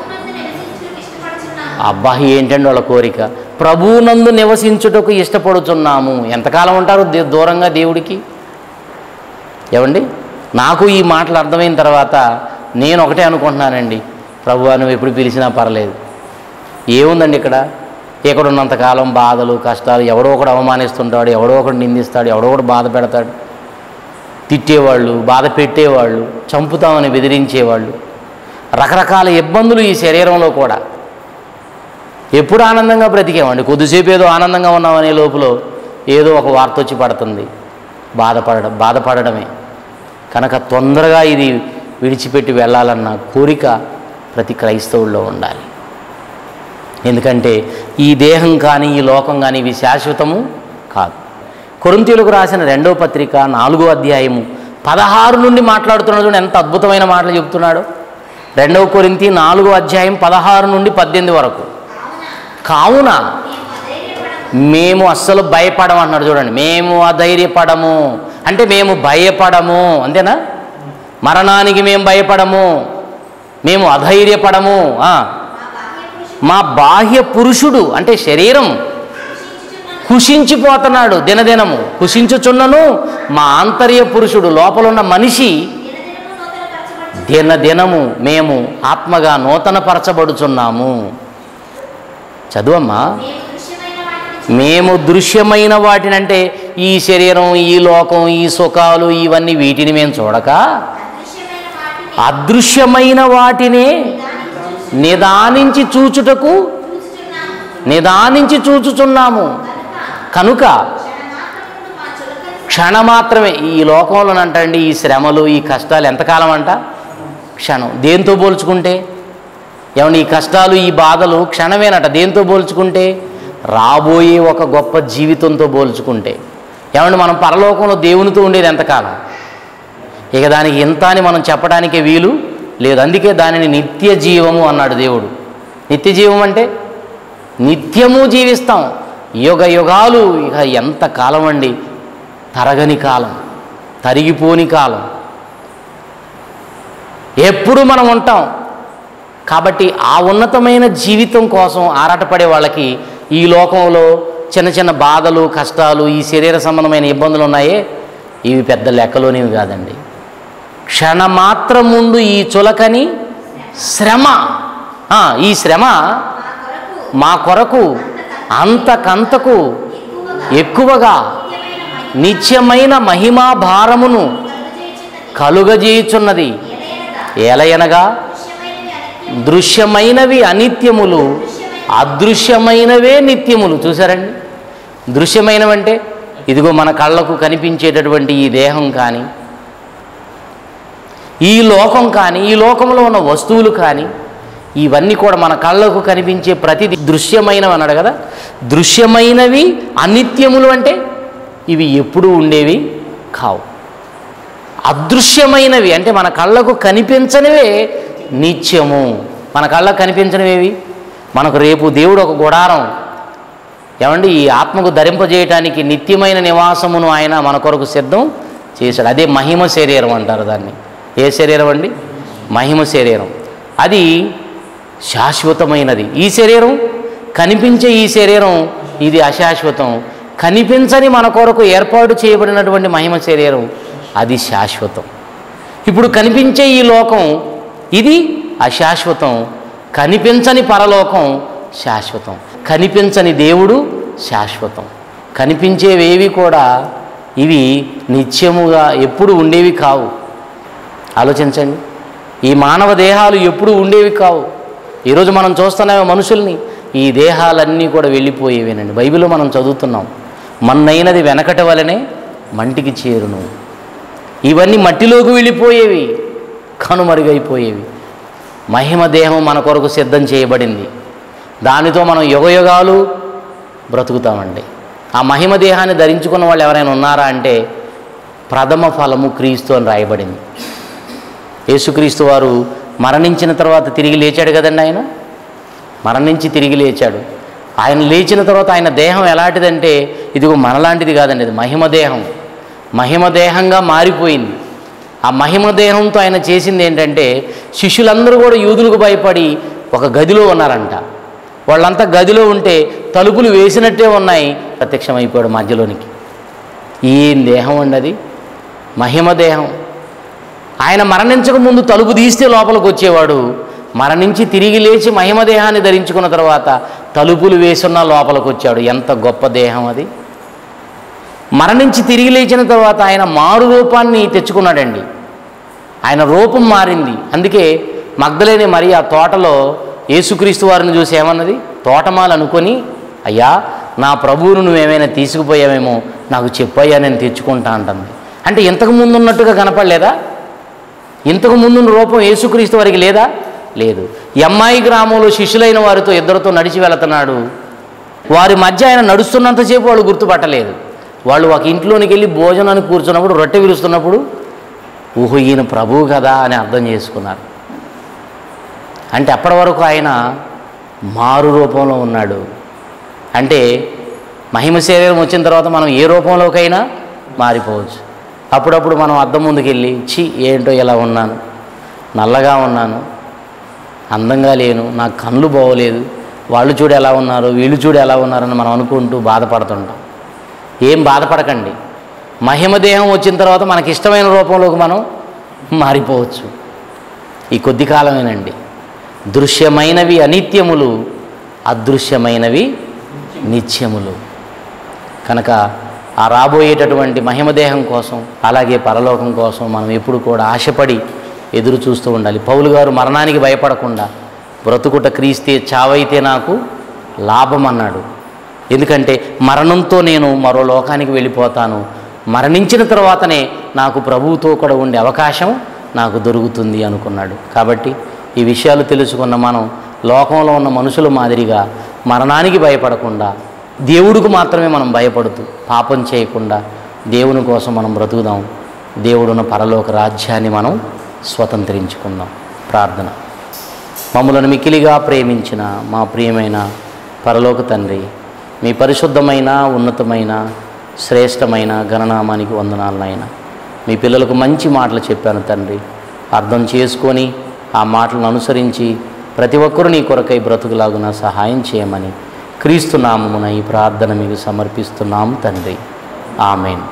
అబ్బా ఏంటండి వాళ్ళ కోరిక, ప్రభువునందు నివసించుటకు ఇష్టపడుతున్నాము. ఎంతకాలం ఉంటారు దూరంగా దేవుడికి? ఏమండి, నాకు ఈ మాటలు అర్థమైన తర్వాత నేను ఒకటే అనుకుంటున్నానండి, ప్రభువా నువ్వు ఎప్పుడు పిలిచినా పర్లేదు. ఏముందండి ఇక్కడ ఉన్నంతకాలం బాధలు కష్టాలు, ఎవడో ఒకడు అవమానిస్తుంటాడు, ఎవడో ఒకడు నిందిస్తాడు, ఎవడో ఒకడు బాధ పెడతాడు, తిట్టేవాళ్ళు, బాధ పెట్టేవాళ్ళు, చంపుతామని బెదిరించేవాళ్ళు, రకరకాల ఇబ్బందులు ఈ శరీరంలో కూడా. ఎప్పుడు ఆనందంగా బ్రతికేవాడిని, కొద్దిసేపు ఏదో ఆనందంగా ఉన్నామనే లోపల ఏదో ఒక వార్త వచ్చి పడుతుంది, బాధపడడమే. కనుక తొందరగా ఇది విడిచిపెట్టి వెళ్ళాలన్న కోరిక ప్రతి క్రైస్తవుల్లో ఉండాలి. ఎందుకంటే ఈ దేహం కానీ ఈ లోకం కానీ ఇవి శాశ్వతము కాదు. కొరింథీయులకు రాసిన 2వ పత్రిక 4వ అధ్యాయము 16 నుండి మాట్లాడుతున్నాడు. ఎంత అద్భుతమైన మాటలు చెప్తున్నాడు. 2వ కొరింథీ 4వ అధ్యాయం 16 నుండి 18 వరకు. కావున మేము అస్సలు భయపడము అంటున్నాడు. చూడండి, మేము అధైర్యపడము అంటే మేము భయపడము, అంతేనా? మరణానికి మేము భయపడము, మేము అధైర్యపడము. మా బాహ్య పురుషుడు అంటే శరీరం కుషించిపోతున్నాడు, దినదినము కుషించుచున్నను మా ఆంతర్య పురుషుడు లోపల ఉన్న మనిషి దినదినము మేము ఆత్మగా నూతనపరచబడుచున్నాము. చదువమ్మా. మేము దృశ్యమైన వాటిని అంటే ఈ శరీరం, ఈ లోకం, ఈ సుఖాలు, ఇవన్నీ వీటిని మేము చూడక అదృశ్యమైన వాటినే నిదానించి చూచుచున్నాము. కనుక క్షణమాత్రమే ఈ లోకంలోనంటండి ఈ శ్రమలు, ఈ కష్టాలు ఎంతకాలం అంట? క్షణం. దేంతో పోల్చుకుంటే? ఏమన్నా ఈ కష్టాలు, ఈ బాధలు క్షణమేనట. దేంతో పోల్చుకుంటే? రాబోయే ఒక గొప్ప జీవితంతో పోల్చుకుంటే. ఏమంటే మనం పరలోకంలో దేవునితో ఉండేది ఎంతకాలం? ఇక దానికి ఇంత అని మనం చెప్పడానికే వీలు లేదు. అందుకే దానిని నిత్య జీవము అన్నాడు దేవుడు. నిత్య జీవం అంటే నిత్యము జీవిస్తాం, యుగ యుగాలు. ఇక ఎంత కాలం అండి? తరగని కాలం, తరిగిపోని కాలం, ఎప్పుడు మనం ఉంటాం. కాబట్టి ఆ ఉన్నతమైన జీవితం కోసం ఆరాటపడే వాళ్ళకి ఈ లోకంలో చిన్న చిన్న బాధలు, కష్టాలు, ఈ శరీర సంబంధమైన ఇబ్బందులు ఉన్నాయే, ఇవి పెద్ద లెక్కలోనివి కాదండి. క్షణమాత్రం ముందు ఈ చులకని శ్రమ, ఈ శ్రమ మా కొరకు అంతకంతకు ఎక్కువగా నిత్యమైన మహిమా భారమును కలుగజేయుచున్నది. ఎలయనగా దృశ్యమైనవి అనిత్యములు, అదృశ్యమైనవే నిత్యములు. చూసారండి, దృశ్యమైనవంటే ఇదిగో మన కళ్ళకు కనిపించేటటువంటి ఈ దేహం కానీ, ఈ లోకం కానీ, ఈ లోకంలో ఉన్న వస్తువులు కానీ, ఇవన్నీ కూడా మన కళ్ళకు కనిపించే ప్రతిదీ దృశ్యమైనవి అన్నాడు కదా. దృశ్యమైనవి అనిత్యములు అంటే ఇవి ఎప్పుడు ఉండేవి కావు. అదృశ్యమైనవి అంటే మన కళ్ళకు కనిపించనివే నిత్యము. మన కళ్ళకు కనిపించనివేవి మనకు రేపు దేవుడు ఒక గుడారం, ఏమండి, ఈ ఆత్మకు ధరింపజేయటానికి నిత్యమైన నివాసమును ఆయన మన కొరకు సిద్ధం చేశాడు. అదే మహిమ శరీరం అంటారు దాన్ని. ఏ శరీరం అండి? మహిమ శరీరం. అది శాశ్వతమైనది. ఈ శరీరం, కనిపించే ఈ శరీరం, ఇది అశాశ్వతం. కనిపించని మన కొరకు ఏర్పాటు చేయబడినటువంటి మహిమ శరీరం అది శాశ్వతం. ఇప్పుడు కనిపించే ఈ లోకం ఇది అశాశ్వతం. కనిపించని పరలోకం శాశ్వతం. కనిపించని దేవుడు శాశ్వతం. కనిపించేవేవి కూడా ఇవి నిత్యముగా ఎప్పుడు ఉండేవి కావు. ఆలోచించండి, ఈ మానవ దేహాలు ఎప్పుడు ఉండేవి కావు. ఈరోజు మనం చూస్తున్నామే మనుషుల్ని, ఈ దేహాలన్నీ కూడా వెళ్ళిపోయేవేనండి. బైబిల్లో మనం చదువుతున్నాం, మన్నైనది వెనకటి వలనే మంటికి చేరును. ఇవన్నీ మట్టిలోకి వెళ్ళిపోయేవి, కనుమరుగైపోయేవి. మహిమ దేహం మన కొరకు సిద్ధం చేయబడింది. దానితో మనం యుగయుగాలు బ్రతుకుతామండి. ఆ మహిమ దేహాన్ని ధరించుకున్న వాళ్ళు ఎవరైనా ఉన్నారా అంటే ప్రథమ ఫలము క్రీస్తు అని రాయబడింది. యేసుక్రీస్తు వారు మరణించిన తర్వాత తిరిగి లేచాడు కదండి. ఆయన మరణించి తిరిగి లేచాడు. ఆయన లేచిన తర్వాత ఆయన దేహం ఎలాంటిదంటే ఇదిగో మనలాంటిది కాదండి, ఇది మహిమ దేహం. మహిమ దేహంగా మారిపోయింది. ఆ మహిమ దేహంతో ఆయన చేసింది ఏంటంటే, శిష్యులందరూ కూడా యూదులకు భయపడి ఒక గదిలో ఉన్నారంట. వాళ్ళంతా గదిలో ఉంటే తలుపులు వేసినట్టే ఉన్నాయి, ప్రత్యక్షమైపోయాడు మధ్యలోనికి. ఏం దేహం అండి అది, మహిమ దేహం. ఆయన మరణించక ముందు తలుపు తీస్తే లోపలికి వచ్చేవాడు, మరణించి తిరిగి లేచి మహిమ దేహాన్ని ధరించుకున్న తర్వాత తలుపులు వేసున్న లోపలికి వచ్చాడు. ఎంత గొప్ప దేహం అది. మరణించి తిరిగి లేచిన తర్వాత ఆయన మారు రూపాన్ని తెచ్చుకున్నాడండి. ఆయన రూపం మారింది. అందుకే మగ్దలేని మరియ ఆ తోటలో యేసుక్రీస్తు వారిని చూసి ఏమన్నది, తోటమాలు అనుకొని, అయ్యా నా ప్రభువును నువ్వేమైనా తీసుకుపోయావేమో నాకు చెప్పయ్యా, నేను తెచ్చుకుంటా అంటుంది. అంటే ఇంతకు ముందు ఉన్నట్టుగా కనపడలేదా? ఇంతకు ముందున్న రూపం యేసుక్రీస్తు వారికి లేదా? లేదు. ఎమ్మాయి గ్రామంలో శిష్యులైన వారితో ఇద్దరితో నడిచి వెళుతున్నాడు. వారి మధ్య ఆయన నడుస్తున్నంతసేపు వాళ్ళు గుర్తుపట్టలేదు. వాళ్ళు ఒక ఇంట్లోనికి వెళ్ళి భోజనానికి కూర్చున్నప్పుడు, రొట్టె విరుస్తున్నప్పుడు, ఊహో ఈయన ప్రభువు కదా అని అర్థం చేసుకున్నారు. అంటే అప్పటి వరకు ఆయన మారు రూపంలో ఉన్నాడు. అంటే మహిమ శరీరం వచ్చిన తర్వాత మనం ఏ రూపంలోకైనా మారిపోవచ్చు. అప్పుడప్పుడు మనం అద్దం ముందుకు వెళ్ళి, ఛీ ఏంటో ఇలా ఉన్నాను, నల్లగా ఉన్నాను, అందంగా లేను, నాకు కళ్ళు బాగోలేదు, వాళ్ళు చూడు ఎలా ఉన్నారు, వీళ్ళు చూడు ఎలా ఉన్నారని మనం అనుకుంటూ బాధపడుతుంటాం. ఏం బాధపడకండి. మహిమ దేహం వచ్చిన తర్వాత మనకి ఇష్టమైన రూపంలోకి మనం మారిపోవచ్చు. ఈ కొద్ది కాలమేనండి. దృశ్యమైనవి అనిత్యములు, అదృశ్యమైనవి నిత్యములు. కనుక ఆ రాబోయేటటువంటి మహిమదేహం కోసం, అలాగే పరలోకం కోసం మనం ఎప్పుడు కూడా ఆశపడి ఎదురు చూస్తూ ఉండాలి. పౌలు గారు మరణానికి భయపడకుండా, బ్రతుకుట క్రీస్తే చావైతే నాకు లాభం అన్నాడు. ఎందుకంటే మరణంతో నేను మరో లోకానికి వెళ్ళిపోతాను, మరణించిన తర్వాతనే నాకు ప్రభువుతో కూడా ఉండే అవకాశం నాకు దొరుకుతుంది అనుకున్నాడు. కాబట్టి ఈ విషయాలు తెలుసుకున్న మనం లోకంలో ఉన్న మనుషుల మాదిరిగా మరణానికి భయపడకుండా, దేవుడికి మాత్రమే మనం భయపడుతూ పాపం చేయకుండా దేవుని కోసం మనం బ్రతుకుదాం. దేవుడున్న పరలోక రాజ్యాన్ని మనం స్వతంత్రించుకుందాం. ప్రార్థన. మమ్మలను మిక్కిలిగా ప్రేమించిన మా ప్రియమైన పరలోక తండ్రి, మీ పరిశుద్ధమైన, ఉన్నతమైన, శ్రేష్టమైన గణనామానికి వందనాలనైనా. మీ పిల్లలకు మంచి మాటలు చెప్పాను తండ్రి, అర్థం చేసుకొని ఆ మాటలను అనుసరించి ప్రతి ఒక్కరూ నీ కొరకై బ్రతుకులాగున సహాయం చేయమని క్రీస్తు నామమున ఈ ప్రార్థన మీకు సమర్పిస్తున్నాము తండ్రి. ఆమెన్.